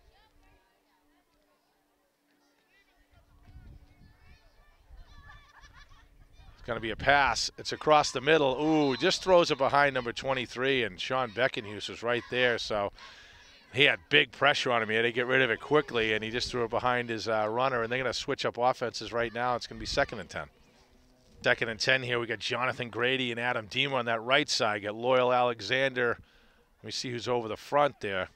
It's going to be a pass. It's across the middle. Ooh, just throws it behind number 23, and Sean Beckenhuis was right there. So he had big pressure on him. He had to get rid of it quickly, and he just threw it behind his runner. And they're going to switch up offenses right now. It's going to be 2nd and 10. 2nd and 10 here. We got Jonathan Grady and Adam Diemer on that right side. Got Loyal Alexander. Let me see who's over the front there.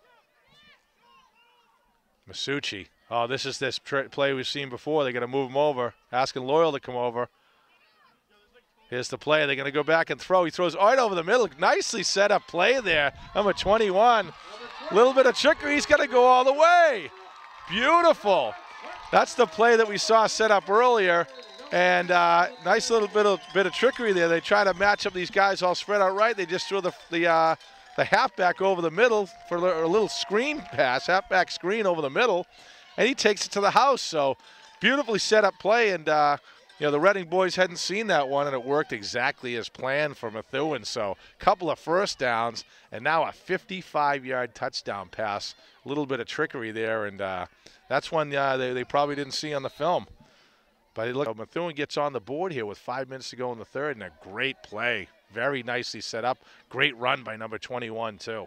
Masucci. Oh, this is this play we've seen before. They're going to move him over, asking Loyal to come over. Here's the play. They're going to go back and throw. He throws right over the middle. Nicely set up play there. Number 21. Little bit of trickery. He's going to go all the way. Beautiful. That's the play that we saw set up earlier. And nice little bit of trickery there. They try to match up these guys all spread out right. They just throw the halfback over the middle for a little screen pass, halfback screen over the middle, and he takes it to the house. So beautifully set up play, and the Reading boys hadn't seen that one, and it worked exactly as planned for Methuen. So a couple of first downs, and now a 55-yard touchdown pass. A little bit of trickery there, and that's one they probably didn't see on the film. But look, Methuen gets on the board here with 5 minutes to go in the third, and a great play. Very nicely set up. Great run by number 21, too.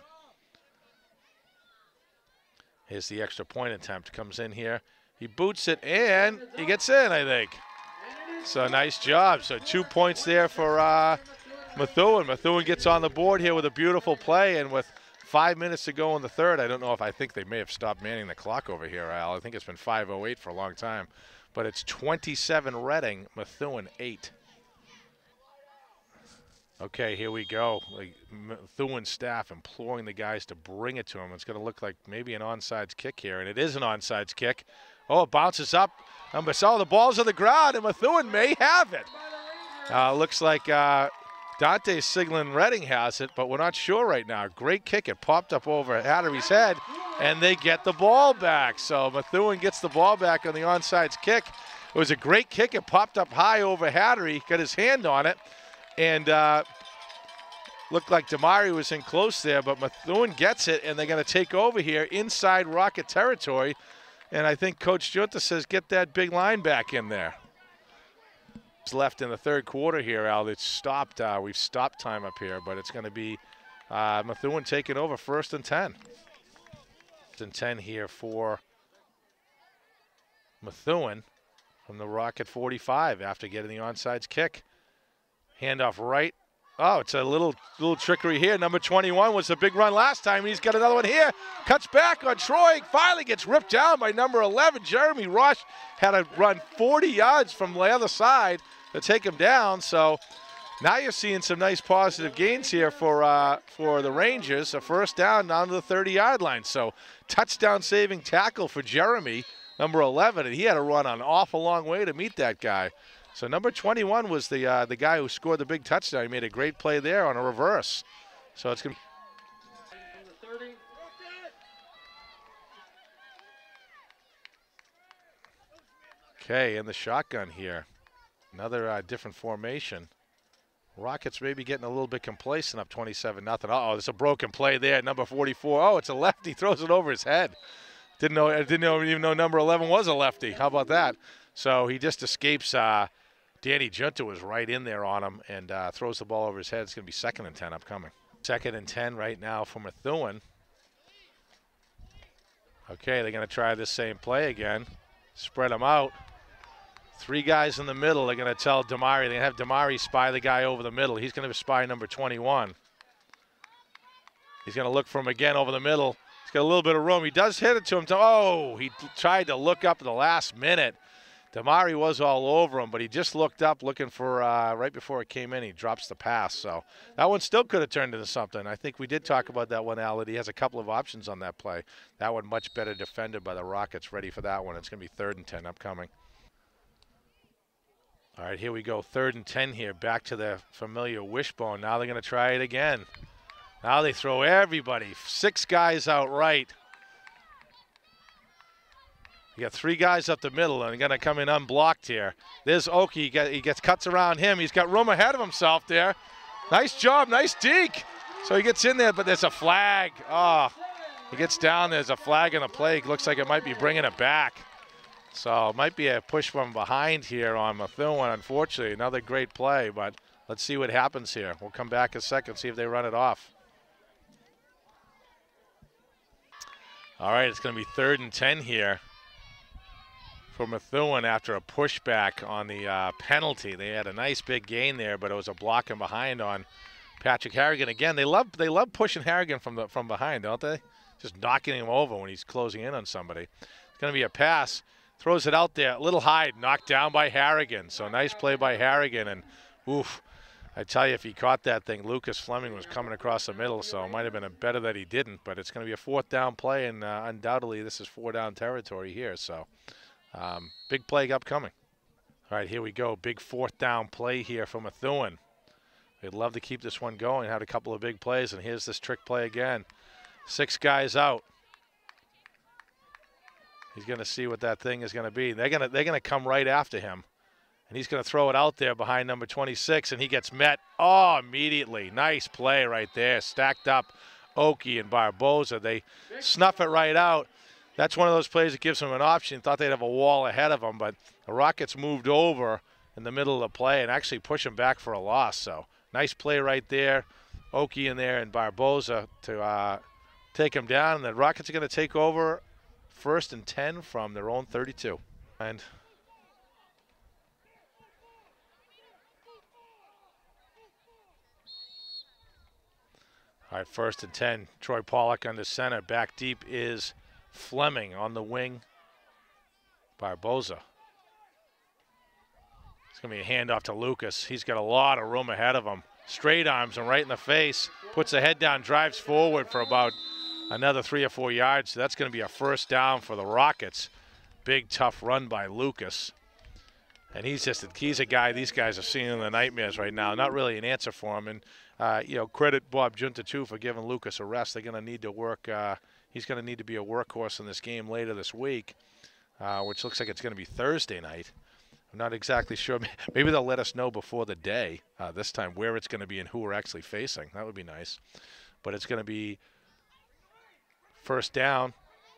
Here's the extra point attempt. Comes in here. He boots it, and he gets in, I think. So nice job. So 2 points there for Methuen. Methuen gets on the board here with a beautiful play, and with 5 minutes to go in the third, I think they may have stopped manning the clock over here, Al. I think it's been 5:08 for a long time. But it's 27 Reading, Methuen 8. Okay, here we go. Methuen staff imploring the guys to bring it to him. It's going to look like maybe an onside kick here, and it is an onside kick. Oh, it bounces up. The ball's on the ground, and Methuen may have it. Looks like Dante signaling Reading has it, but we're not sure right now. Great kick. It popped up over Hattery's head, and they get the ball back. So Methuen gets the ball back on the onside kick. It was a great kick. It popped up high over Hattery, got his hand on it, and looked like Damari was in close there, but Methuen gets it, and they're going to take over here inside Rocket territory. And I think Coach Junta says, get that big line back in there. It's left in the third quarter here, Al. It's stopped. We've stopped time up here, but it's going to be Methuen taking over 1st and 10. 1st and 10 here for Methuen from the Rocket 45 after getting the onside kick. Handoff right. Oh, it's a little trickery here. Number 21 was a big run last time. He's got another one here. Cuts back on Troy. Finally gets ripped down by number 11. Jeremy Rush had to run 40 yards from the other side to take him down. So now you're seeing some nice positive gains here for the Rangers. A first down to the 30-yard line. So touchdown saving tackle for Jeremy, number 11, and he had to run an awful long way to meet that guy. So number 21 was the guy who scored the big touchdown. He made a great play there on a reverse. So it's going to be okay in the shotgun here. Another different formation. Rockets maybe getting a little bit complacent up 27-0. Uh-oh, there's a broken play there. Number 44. Oh, it's a lefty. Throws it over his head. Didn't even know number 11 was a lefty. How about that? So he just escapes. Danny Junta was right in there on him and throws the ball over his head. It's going to be 2nd and 10 upcoming. 2nd and 10 right now for Methuen. Okay, they're going to try this same play again. Spread them out. 3 guys in the middle. They're going to tell Damari. They're going to have Damari spy the guy over the middle. He's going to spy number 21. He's going to look for him again over the middle. He's got a little bit of room. He does hit it to him. Oh, he tried to look up at the last minute. Damari was all over him, but he just looked up looking for right before it came in. He drops the pass. So that one still could have turned into something. I think we did talk about that one, Al. He has a couple of options on that play. That one much better defended by the Rockets. Ready for that one. It's going to be 3rd and 10 upcoming. All right, here we go. 3rd and 10 here. Back to the familiar wishbone. Now they're going to try it again. Now they throw everybody. 6 guys out right. You got 3 guys up the middle, and they're going to come in unblocked here. There's Oki. He gets cuts around him. He's got room ahead of himself there. Nice job. Nice deke. So he gets in there, but there's a flag. Oh, he gets down. There's a flag in the play. Looks like it might be bringing it back. So it might be a push from behind here on Methuen, unfortunately. Another great play, but let's see what happens here. We'll come back a second, see if they run it off. All right, it's going to be 3rd and 10 here for Methuen after a pushback on the penalty. They had a nice big gain there, but it was a blocking behind on Patrick Harrigan. Again, they love pushing Harrigan from behind, don't they? Just knocking him over when he's closing in on somebody. It's going to be a pass. Throws it out there, a little high, knocked down by Harrigan. So nice play by Harrigan, and oof, I tell you, if he caught that thing, Lucas Fleming was coming across the middle, so it might have been better that he didn't. But it's going to be a 4th down play, and undoubtedly this is 4-down territory here. So big play upcoming. All right, here we go. Big 4th down play here from Methuen. They'd love to keep this one going. Had a couple of big plays, and here's this trick play again. 6 guys out. He's going to see what that thing is going to be. They're going to come right after him. And he's going to throw it out there behind number 26, and he gets met. Oh, immediately. Nice play right there. Stacked up Oki and Barboza. They snuff it right out. That's one of those plays that gives them an option. Thought they'd have a wall ahead of them, but the Rockets moved over in the middle of the play and actually push him back for a loss. So nice play right there. Oki in there and Barboza to take him down. And the Rockets are going to take over 1st and 10 from their own 32. And all right, 1st and 10. Troy Pollock under center. Back deep is Fleming on the wing. Barboza. It's going to be a handoff to Lucas. He's got a lot of room ahead of him. Straight arms him right in the face. Puts the head down, drives forward for about another 3 or 4 yards. So that's going to be a 1st down for the Rockets. Big, tough run by Lucas. And he's a guy these guys are seeing in the nightmares right now. Not really an answer for him. And credit Bob Junta, too, for giving Lucas a rest. They're going to need to work. He's going to need to be a workhorse in this game later this week, which looks like it's going to be Thursday night. I'm not exactly sure. Maybe they'll let us know before the day this time where it's going to be and who we're actually facing. That would be nice. But it's going to be 1st down.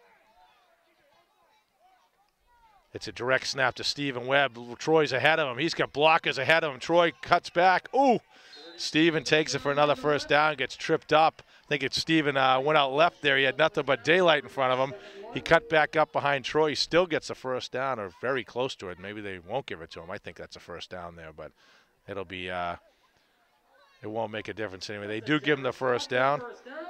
It's a direct snap to Stephen Webb. Troy's ahead of him. He's got blockers ahead of him. Troy cuts back. Ooh! Stephen takes it for another 1st down, gets tripped up. I think it's Stephen went out left there. He had nothing but daylight in front of him. He cut back up behind Troy. He still gets the 1st down or very close to it. Maybe they won't give it to him. I think that's a 1st down there, but it'll be it won't make a difference anyway. They do give him the 1st down.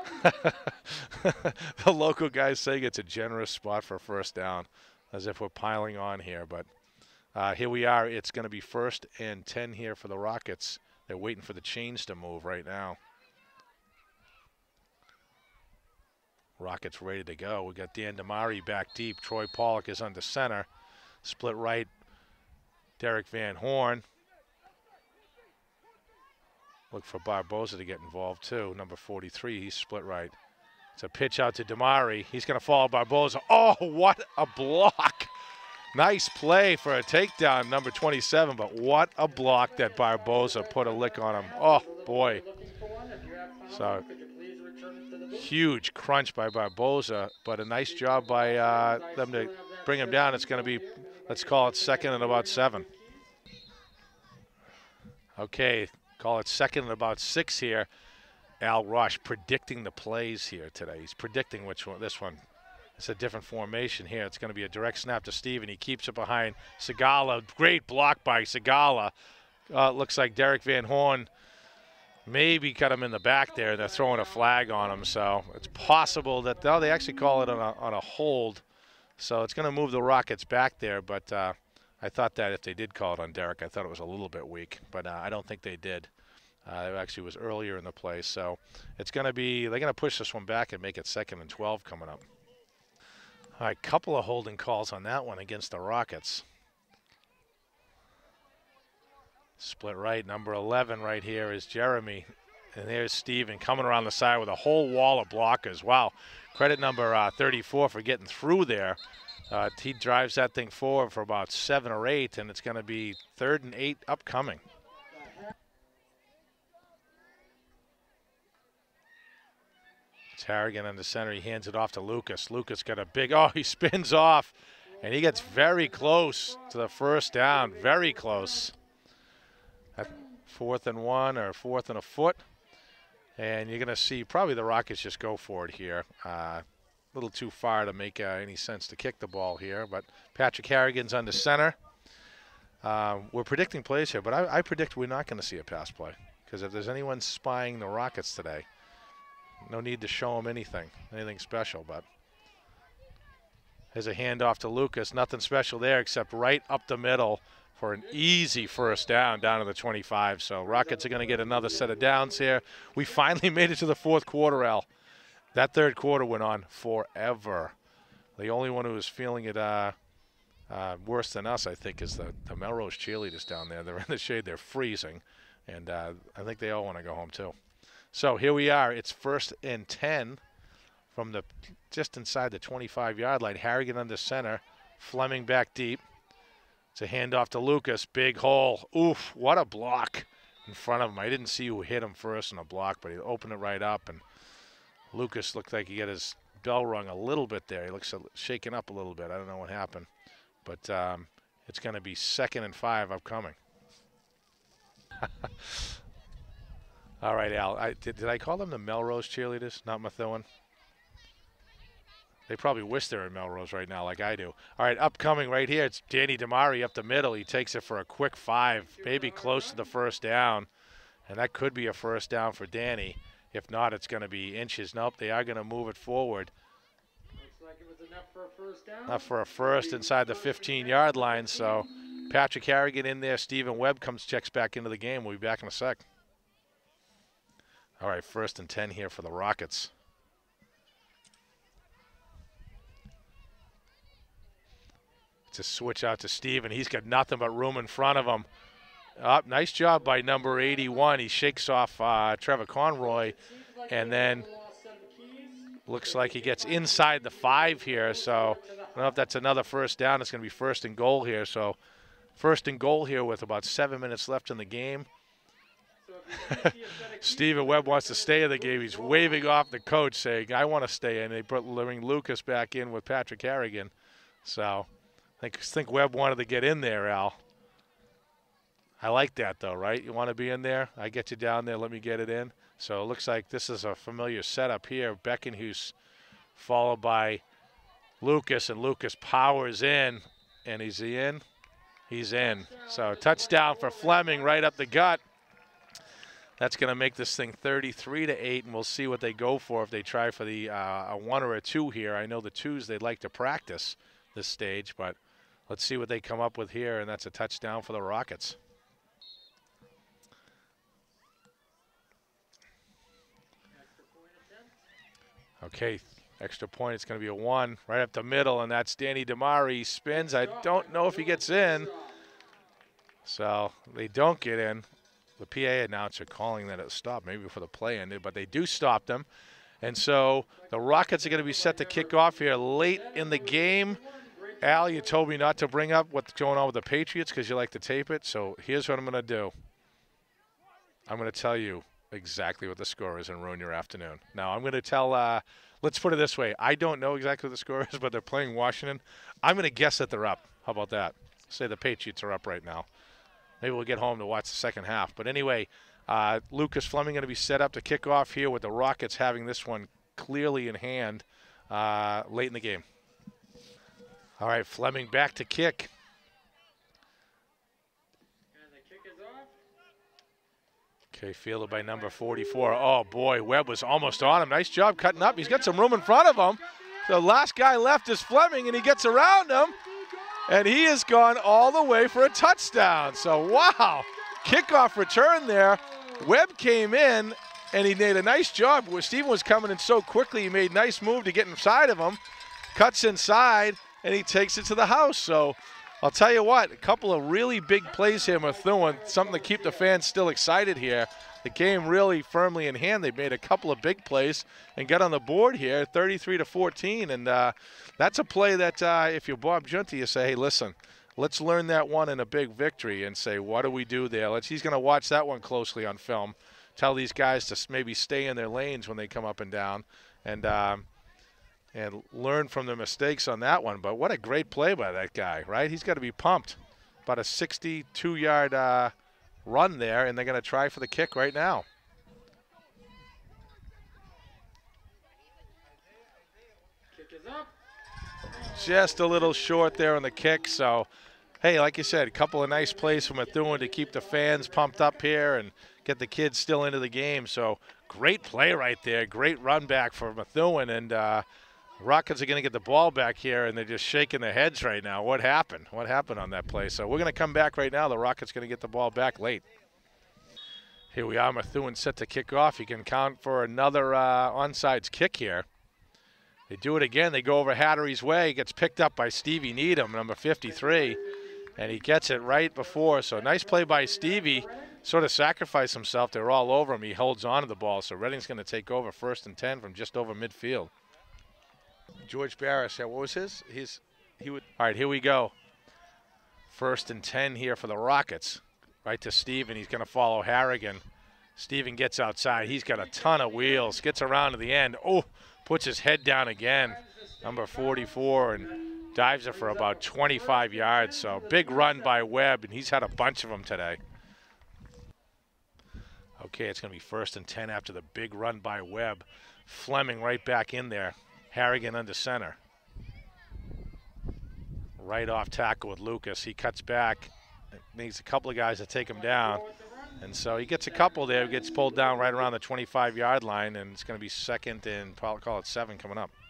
The local guys saying it's a generous spot for 1st down, as if we're piling on here. But here we are. It's going to be 1st and 10 here for the Rockets. They're waiting for the chains to move right now. Rockets ready to go. We got Dan Damari back deep. Troy Pollock is under center. Split right, Derek Van Horn. Look for Barboza to get involved too. Number 43, he's split right. It's a pitch out to Damari. He's going to follow Barboza. Oh, what a block. Nice play for a takedown, number 27, but what a block that Barboza put a lick on him. Oh, boy. So, huge crunch by Barboza, but a nice job by them to bring him down. It's going to be, let's call it 2nd and about 7. Okay, call it 2nd and about 6 here. Al Rush predicting the plays here today. He's predicting which one, this one. It's a different formation here. It's going to be a direct snap to Steven. He keeps it behind Segala. Great block by Segala. Looks like Derek Van Horn maybe cut him in the back there. They're throwing a flag on him, so it's possible that they actually call it on a hold. So it's going to move the Rockets back there, but I thought that if they did call it on Derek, I thought it was a little bit weak, but I don't think they did. It actually was earlier in the play, so it's going to be, they're going to push this one back and make it 2nd and 12 coming up. All right, couple of holding calls on that one against the Rockets. Split right, number 11 right here is Jeremy. And there's Steven coming around the side with a whole wall of blockers. Wow, credit number 34 for getting through there. He drives that thing forward for about 7 or 8, and it's going to be 3rd and 8 upcoming. It's Harrigan in the center. He hands it off to Lucas. Lucas got a big, he spins off, and he gets very close to the 1st down, very close. 4th and 1 or 4th and a foot. And you're going to see probably the Rockets just go for it here. A little too far to make any sense to kick the ball here, but Patrick Harrigan's under center. We're predicting plays here, but I predict we're not going to see a pass play, because if there's anyone spying the Rockets today, no need to show them anything special, but There's a handoff to Lucas. Nothing special there except right up the middle for an easy first down to the 25. So Rockets are going to get another set of downs here. We finally made it to the fourth quarter, Al. That third quarter went on forever. The only one who was feeling it worse than us, I think, is the Melrose cheerleaders down there. They're in the shade. They're freezing. And I think they all want to go home, too. So here we are. It's 1st and 10 from just inside the 25-yard line. Harrigan under center. Fleming back deep. It's a handoff to Lucas. Big hole. Oof, what a block in front of him. I didn't see who hit him first in a block, but he opened it right up. And Lucas looked like he got his bell rung a little bit there. He looks shaken up a little bit. I don't know what happened. But it's going to be 2nd and 5 upcoming. All right, Al. Did I call them the Melrose cheerleaders, not Methuen? They probably wish they were in Melrose right now like I do. All right, upcoming right here, it's Danny Damari up the middle. He takes it for a quick 5, maybe close to the first down. And that could be a first down for Danny. If not, it's going to be inches. Nope, they are going to move it forward. Looks like it was enough for a first down. Enough for a first inside the 15-yard line. So Patrick Harrigan in there. Stephen Webb checks back into the game. We'll be back in a sec. All right, 1st and 10 here for the Rockets. To switch out to Steven. He's got nothing but room in front of him. Nice job by number 81. He shakes off Trevor Conroy, and then looks like he gets inside the 5 here. So I don't know if that's another first down. It's going to be 1st and goal here. So 1st and goal here with about 7 minutes left in the game. Stephen Webb wants to stay in the game. He's waving off the coach saying, I want to stay in. They bring Lucas back in with Patrick Harrigan. So I think Webb wanted to get in there, Al. I like that, though, right? You want to be in there? I get you down there. Let me get it in. So it looks like this is a familiar setup here. Beckenhuis followed by Lucas, and Lucas powers in. And is he in? He's in. So touchdown for Fleming right up the gut. That's going to make this thing 33-8, and we'll see what they go for if they try for the a 1 or a 2 here. I know the 2s they'd like to practice this stage, but let's see what they come up with here, and that's a touchdown for the Rockets. Okay, extra point. It's going to be a 1 right up the middle, and that's Danny Damari. Spins. I don't know if he gets in. So they don't get in. The PA announcer calling that it stopped, maybe before the play ended, but they do stop them. And so the Rockets are going to be set to kick off here late in the game. Al, you told me not to bring up what's going on with the Patriots because you like to tape it. So here's what I'm going to do. I'm going to tell you exactly what the score is and ruin your afternoon. Now, I'm going to tell, let's put it this way. I don't know exactly what the score is, but they're playing Washington. I'm going to guess that they're up. How about that? Say the Patriots are up right now. Maybe we'll get home to watch the second half. But anyway, Lucas Fleming going to be set up to kick off here with the Rockets having this one clearly in hand late in the game. All right, Fleming back to kick. And the kick is off. Okay, fielded by number 44. Oh, boy, Webb was almost on him. Nice job cutting up. He's got some room in front of him. The last guy left is Fleming, and he gets around him. And he has gone all the way for a touchdown. So, wow, kickoff return there. Webb came in, and he made a nice job. Steven was coming in so quickly, he made a nice move to get inside of him. Cuts inside, and he takes it to the house. So, I'll tell you what, a couple of really big plays here, Methuen, something to keep the fans still excited here. The game really firmly in hand. They made a couple of big plays and got on the board here, 33-14. And that's a play that if you're Bob Giunti, you say, hey, listen, let's learn that one in a big victory and say, what do we do there? He's going to watch that one closely on film, tell these guys to maybe stay in their lanes when they come up and down, and learn from their mistakes on that one. But what a great play by that guy, right? He's got to be pumped. About a 62-yard run there, and they're going to try for the kick right now. Kick is up. Just a little short there on the kick. So, hey, like you said, a couple of nice plays from Methuen to keep the fans pumped up here and get the kids still into the game. So, great play right there. Great run back for Methuen, and Rockets are going to get the ball back here, and they're just shaking their heads right now. What happened? What happened on that play? So we're going to come back right now. The Rockets going to get the ball back late. Here we are. Methuen set to kick off. He can count for another onside kick here. They do it again. They go over Hattery's way. He gets picked up by Stevie Needham, number 53, and he gets it right before. So nice play by Stevie. Sort of sacrificed himself. They're all over him. He holds on to the ball. So Reading's going to take over 1st and 10 from just over midfield. George Barris, yeah, what was his? All right, here we go. 1st and 10 here for the Rockets. Right to Steven. He's going to follow Harrigan. Steven gets outside. He's got a ton of wheels. Gets around to the end. Oh, puts his head down again. Number 44, and dives it for about 25 yards. So big run by Webb, and he's had a bunch of them today. Okay, it's going to be 1st and 10 after the big run by Webb. Fleming right back in there. Harrigan under center. Right off tackle with Lucas. He cuts back. Needs a couple of guys to take him down. And so he gets a couple there. Gets pulled down right around the 25-yard line, and it's going to be 2nd and probably call it 7 coming up.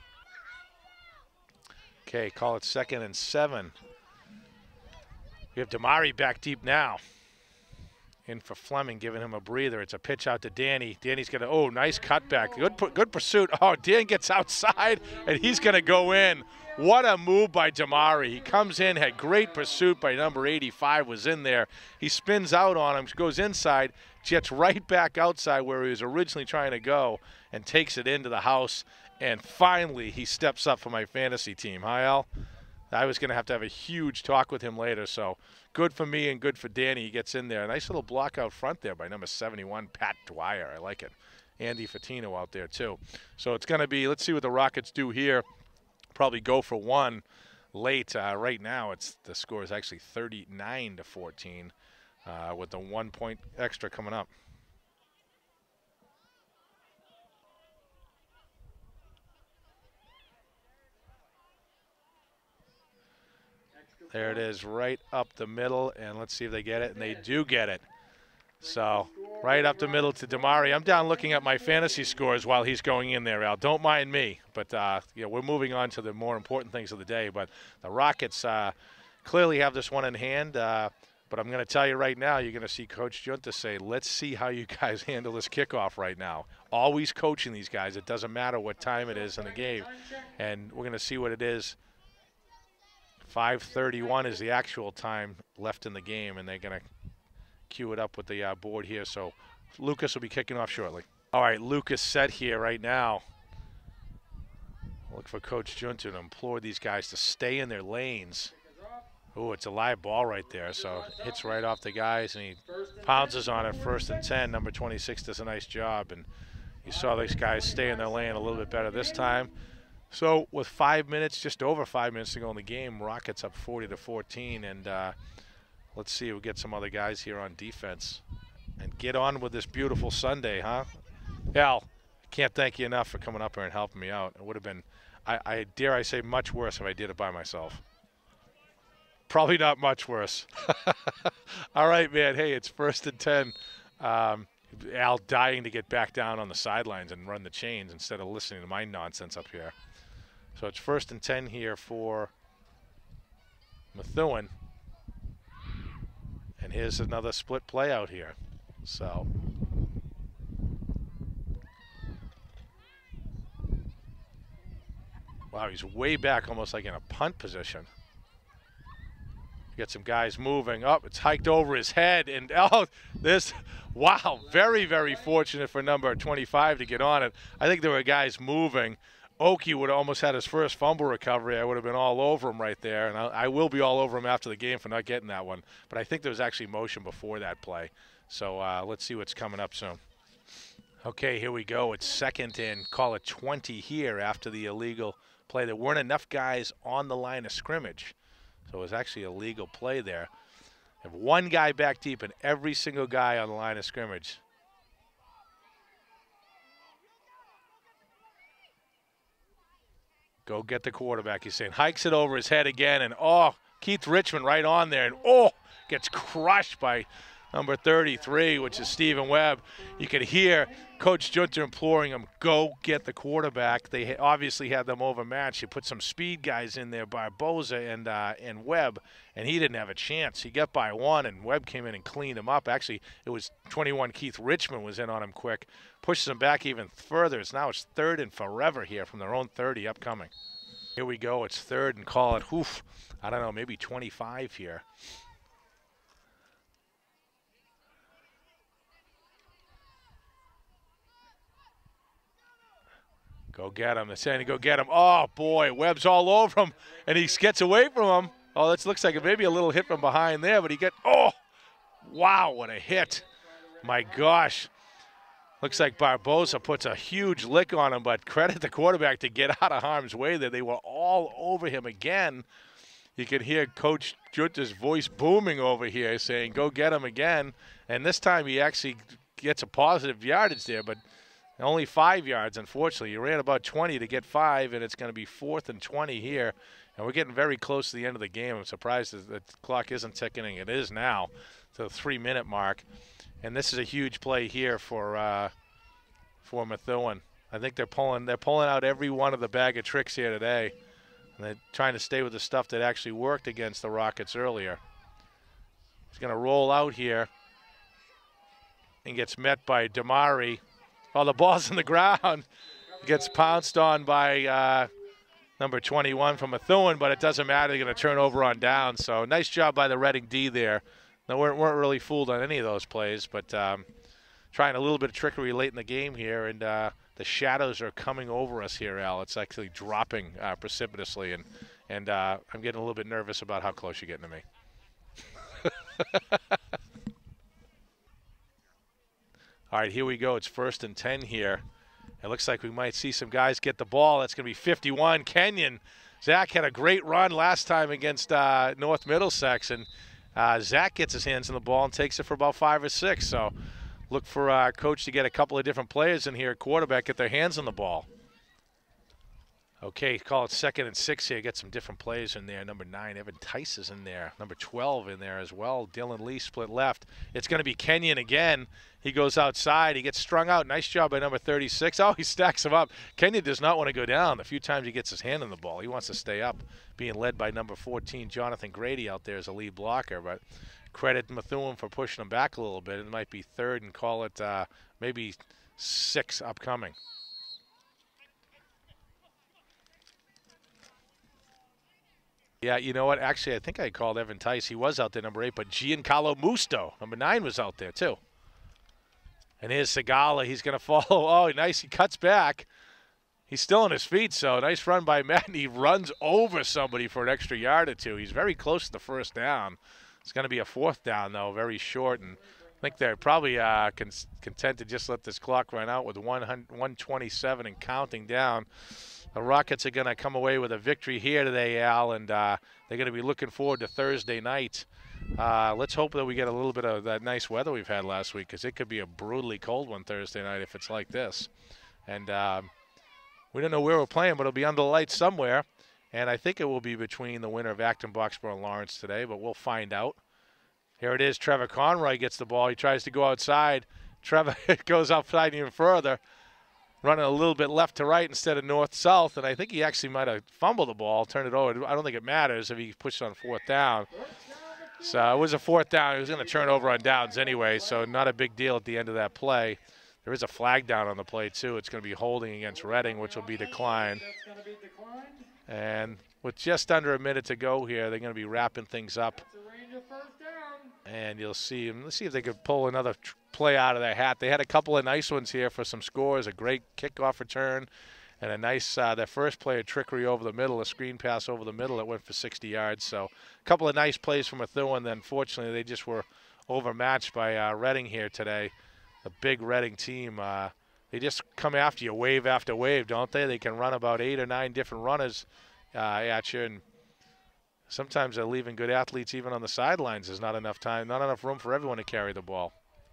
Okay, call it 2nd and 7. We have Damari back deep now. In for Fleming, giving him a breather. It's a pitch out to Danny. Danny's going to, oh, nice cutback. Good pursuit. Oh, Dan gets outside, and he's going to go in. What a move by Damari. He comes in, had great pursuit by number 85, was in there. He spins out on him, goes inside, jets right back outside where he was originally trying to go, and takes it into the house. And finally, he steps up for my fantasy team. Hi, Al? I was going to have a huge talk with him later, so good for me and good for Danny. He gets in there. A nice little block out front there by number 71, Pat Dwyer. I like it. Andy Fatino out there, too. So it's going to be, let's see what the Rockets do here. Probably go for one late. Right now, the score is actually 39-14 with the 1 point extra coming up. There it is, right up the middle, and let's see if they get it, and they do get it. So right up the middle to Damari. I'm down looking at my fantasy scores while he's going in there, Al. Don't mind me, but we're moving on to the more important things of the day. But the Rockets clearly have this one in hand, but I'm going to tell you right now, you're going to see Coach Junta say, let's see how you guys handle this kickoff right now. Always coaching these guys. It doesn't matter what time it is in the game, and we're going to see what it is. 5:31 is the actual time left in the game, and they're going to cue it up with the board here. So Lucas will be kicking off shortly. All right, Lucas set here right now. Look for Coach Junta to implore these guys to stay in their lanes. Oh, it's a live ball right there. So hits right off the guys, and he pounces on it. 1st and 10. Number 26 does a nice job, and you saw these guys stay in their lane a little bit better this time. So with 5 minutes, just over 5 minutes to go in the game, Rockets up 40-14, and let's see if we get some other guys here on defense and get on with this beautiful Sunday, huh? Al, can't thank you enough for coming up here and helping me out. It would have been, I dare I say, much worse if I did it by myself. Probably not much worse. All right, man. Hey, it's 1st and 10. Al dying to get back down on the sidelines and run the chains instead of listening to my nonsense up here. So it's 1st and 10 here for Methuen. And here's another split play out here. So wow, he's way back, almost like in a punt position. Get some guys moving up. It's hiked over his head, and oh, this, wow, very, very fortunate for number 25 to get on it. I think there were guys moving. Oki would have almost had his first fumble recovery. I would have been all over him right there, and I will be all over him after the game for not getting that one. But I think there was actually motion before that play. So let's see what's coming up soon. Okay, here we go. It's 2nd and call it 20 here after the illegal play. There weren't enough guys on the line of scrimmage. So it was actually a legal play there. Have one guy back deep and every single guy on the line of scrimmage. Go get the quarterback, he's saying. Hikes it over his head again, and oh, Keith Richmond right on there, and oh, gets crushed by number 33, which is Stephen Webb. You could hear Coach Junter imploring him, go get the quarterback. They obviously had them overmatched. He put some speed guys in there, Barboza and Webb, and he didn't have a chance. He got by one, and Webb came in and cleaned him up. Actually, it was 21 Keith Richmond was in on him quick. Pushes him back even further. It's 3rd and forever here from their own 30 upcoming. Here we go. It's 3rd and call it, I don't know, maybe 25 here. Go get him. They're saying to go get him. Oh, boy. Webb's all over him, and he gets away from him. Oh, this looks like maybe a little hit from behind there, but oh, wow, what a hit. My gosh. Looks like Barboza puts a huge lick on him, but credit the quarterback to get out of harm's way there. They were all over him again. You could hear Coach Junter's voice booming over here saying, go get him again. And this time he actually gets a positive yardage there, but only 5 yards, unfortunately. You ran about 20 to get 5, and it's going to be 4th and 20 here. And we're getting very close to the end of the game. I'm surprised that the clock isn't ticking. It is now to the 3-minute mark. And this is a huge play here for Methuen. I think they're pulling out every one of the bag of tricks here today. And they're trying to stay with the stuff that actually worked against the Rockets earlier. He's going to roll out here and gets met by Damari. Oh, the ball's on the ground. Gets pounced on by number 21 from Methuen, but it doesn't matter. They're going to turn over on down. So nice job by the Reading D there. They weren't really fooled on any of those plays, but trying a little bit of trickery late in the game here, and the shadows are coming over us here, Al. It's actually dropping precipitously, and I'm getting a little bit nervous about how close you're getting to me. All right, here we go. It's 1st and 10 here. It looks like we might see some guys get the ball. That's going to be 51. Kenyon. Zach had a great run last time against North Middlesex, and Zach gets his hands on the ball and takes it for about 5 or 6. So look for Coach to get a couple of different players in here, quarterback, get their hands on the ball. Okay, call it 2nd and 6 here. Get some different players in there. Number 9, Evan Tice is in there. Number 12 in there as well. Dylan Lee split left. It's going to be Kenyon again. He goes outside. He gets strung out. Nice job by number 36. Oh, he stacks him up. Kenyon does not want to go down. A few times he gets his hand on the ball. He wants to stay up, being led by number 14, Jonathan Grady, out there as a lead blocker. But credit Methuen for pushing him back a little bit. It might be 3rd and call it maybe 6 upcoming. Yeah, you know what? Actually, I think I called Evan Tice. He was out there, number 8, but Giancarlo Musto, number 9, was out there too. And here's Segala. He's going to follow. Oh, nice. He cuts back. He's still on his feet, so nice run by Matt, and he runs over somebody for an extra yard or 2. He's very close to the 1st down. It's going to be a 4th down, though, very short, and I think they're probably content to just let this clock run out with 127 and counting down. The Rockets are going to come away with a victory here today, Al, and they're going to be looking forward to Thursday night. Let's hope that we get a little bit of that nice weather we've had last week, because it could be a brutally cold one Thursday night if it's like this. And we don't know where we're playing, but it'll be under the lights somewhere. And I think it will be between the winner of Acton, Boxborough, and Lawrence today, but we'll find out. Here it is. Trevor Conroy gets the ball. He tries to go outside. Trevor goes outside even further, running a little bit left to right instead of north-south, and I think he actually might have fumbled the ball, turned it over. I don't think it matters if he pushed on 4th down. So it was a 4th down. He was going to turn over on downs anyway, so not a big deal at the end of that play. There is a flag down on the play, too. It's going to be holding against Reading, which will be declined. And with just under a minute to go here, they're going to be wrapping things up. And you'll see them. Let's see if they could pull another play out of their hat. They had a couple of nice ones here for some scores, a great kickoff return, and a nice, their first play, a trickery over the middle, a screen pass over the middle that went for 60 yards. So a couple of nice plays from Methuen. Then fortunately they just were overmatched by Reading here today. The big Reading team, they just come after you wave after wave, don't they? They can run about 8 or 9 different runners at you, and sometimes they're leaving good athletes even on the sidelines. There's not enough time, not enough room for everyone to carry the ball.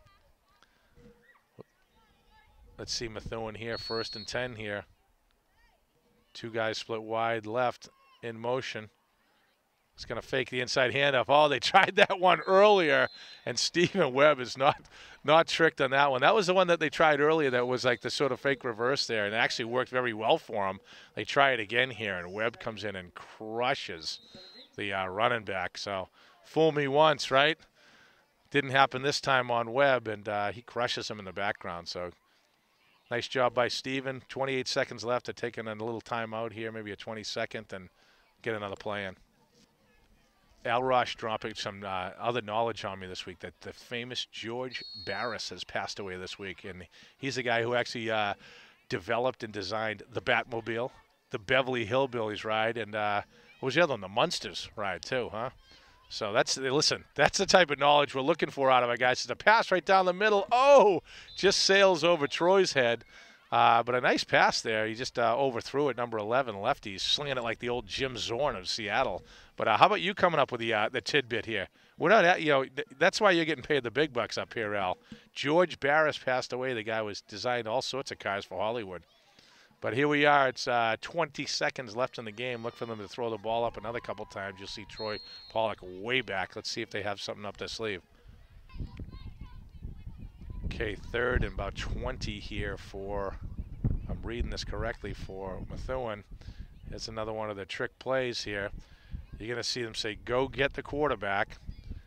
Let's see Methuen here, 1st and 10 here. 2 guys split wide left in motion. He's going to fake the inside handoff. Oh, they tried that one earlier, and Stephen Webb is not tricked on that one. That was the one that they tried earlier that was like the sort of fake reverse there, and it actually worked very well for him. They try it again here, and Webb comes in and crushes the running back. So fool me once, right? Didn't happen this time on Webb, and he crushes him in the background. So nice job by Stephen. 28 seconds left to take in a little timeout here, maybe a 22nd, and get another play in. Al Rosh dropping some other knowledge on me this week that the famous George Barris has passed away this week. And he's the guy who actually developed and designed the Batmobile, the Beverly Hillbillies ride, and what was the other one? The Munsters ride too, huh? So listen, that's the type of knowledge we're looking for out of our guys. It's a pass right down the middle. Oh, just sails over Troy's head. But a nice pass there. He just overthrew it, number 11, lefty. He's slinging it like the old Jim Zorn of Seattle. But how about you coming up with the tidbit here? We're not at, that's why you're getting paid the big bucks up here, Al. George Barris passed away. The guy was designed all sorts of cars for Hollywood. But here we are. It's 20 seconds left in the game. Look for them to throw the ball up another couple times. You'll see Troy Pollock way back. Let's see if they have something up their sleeve. Okay, 3rd and about 20 here for, I'm reading this correctly, for Methuen. It's another one of the trick plays here. You're going to see them say, go get the quarterback.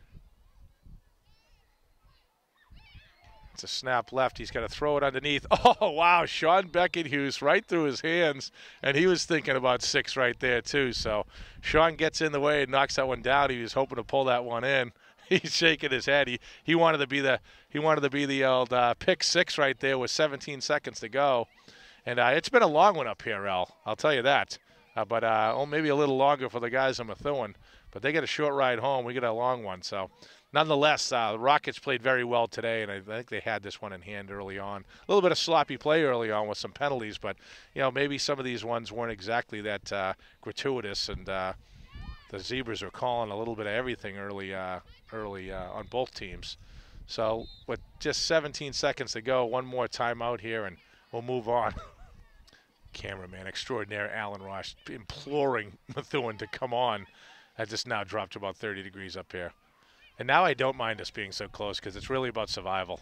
It's a snap left. He's got to throw it underneath. Oh, wow, Sean Beckenhuis right through his hands, and he was thinking about 6 right there too. So Sean gets in the way and knocks that one down. He was hoping to pull that one in. He's shaking his head. He wanted to be the old pick 6 right there with 17 seconds to go, and it's been a long one up here, Al. I'll tell you that. But maybe a little longer for the guys in Methuen. But they get a short ride home. We get a long one. So nonetheless, the Rockets played very well today, and I think they had this one in hand early on. A little bit of sloppy play early on with some penalties, but maybe some of these ones weren't exactly that gratuitous, and the Zebras are calling a little bit of everything early on both teams. So with just 17 seconds to go, one more timeout here, and we'll move on. Cameraman extraordinaire Alan Rosh imploring Methuen to come on. I just now dropped to about 30 degrees up here. And now I don't mind us being so close because it's really about survival.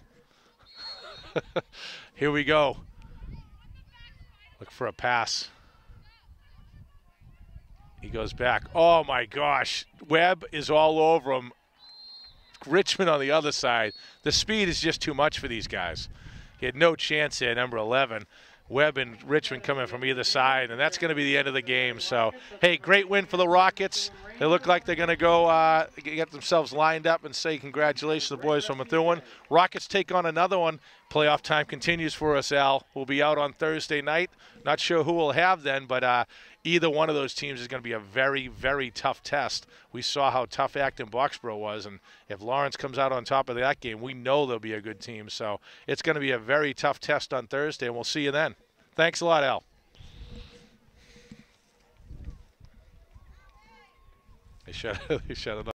Here we go. Look for a pass. He goes back. Oh, my gosh. Webb is all over him. Richmond on the other side. The speed is just too much for these guys. He had no chance there, number 11. Webb and Richmond coming from either side, and that's going to be the end of the game. So, hey, great win for the Rockets. They look like they're going to go get themselves lined up and say congratulations to the boys from Methuen. Rockets take on another one. Playoff time continues for us, Al. We'll be out on Thursday night. Not sure who we'll have then, but either one of those teams is going to be a very, very tough test. We saw how tough Acton Boxborough was, and if Lawrence comes out on top of that game, we know they'll be a good team. So it's going to be a very tough test on Thursday, and we'll see you then. Thanks a lot, Al. They shut it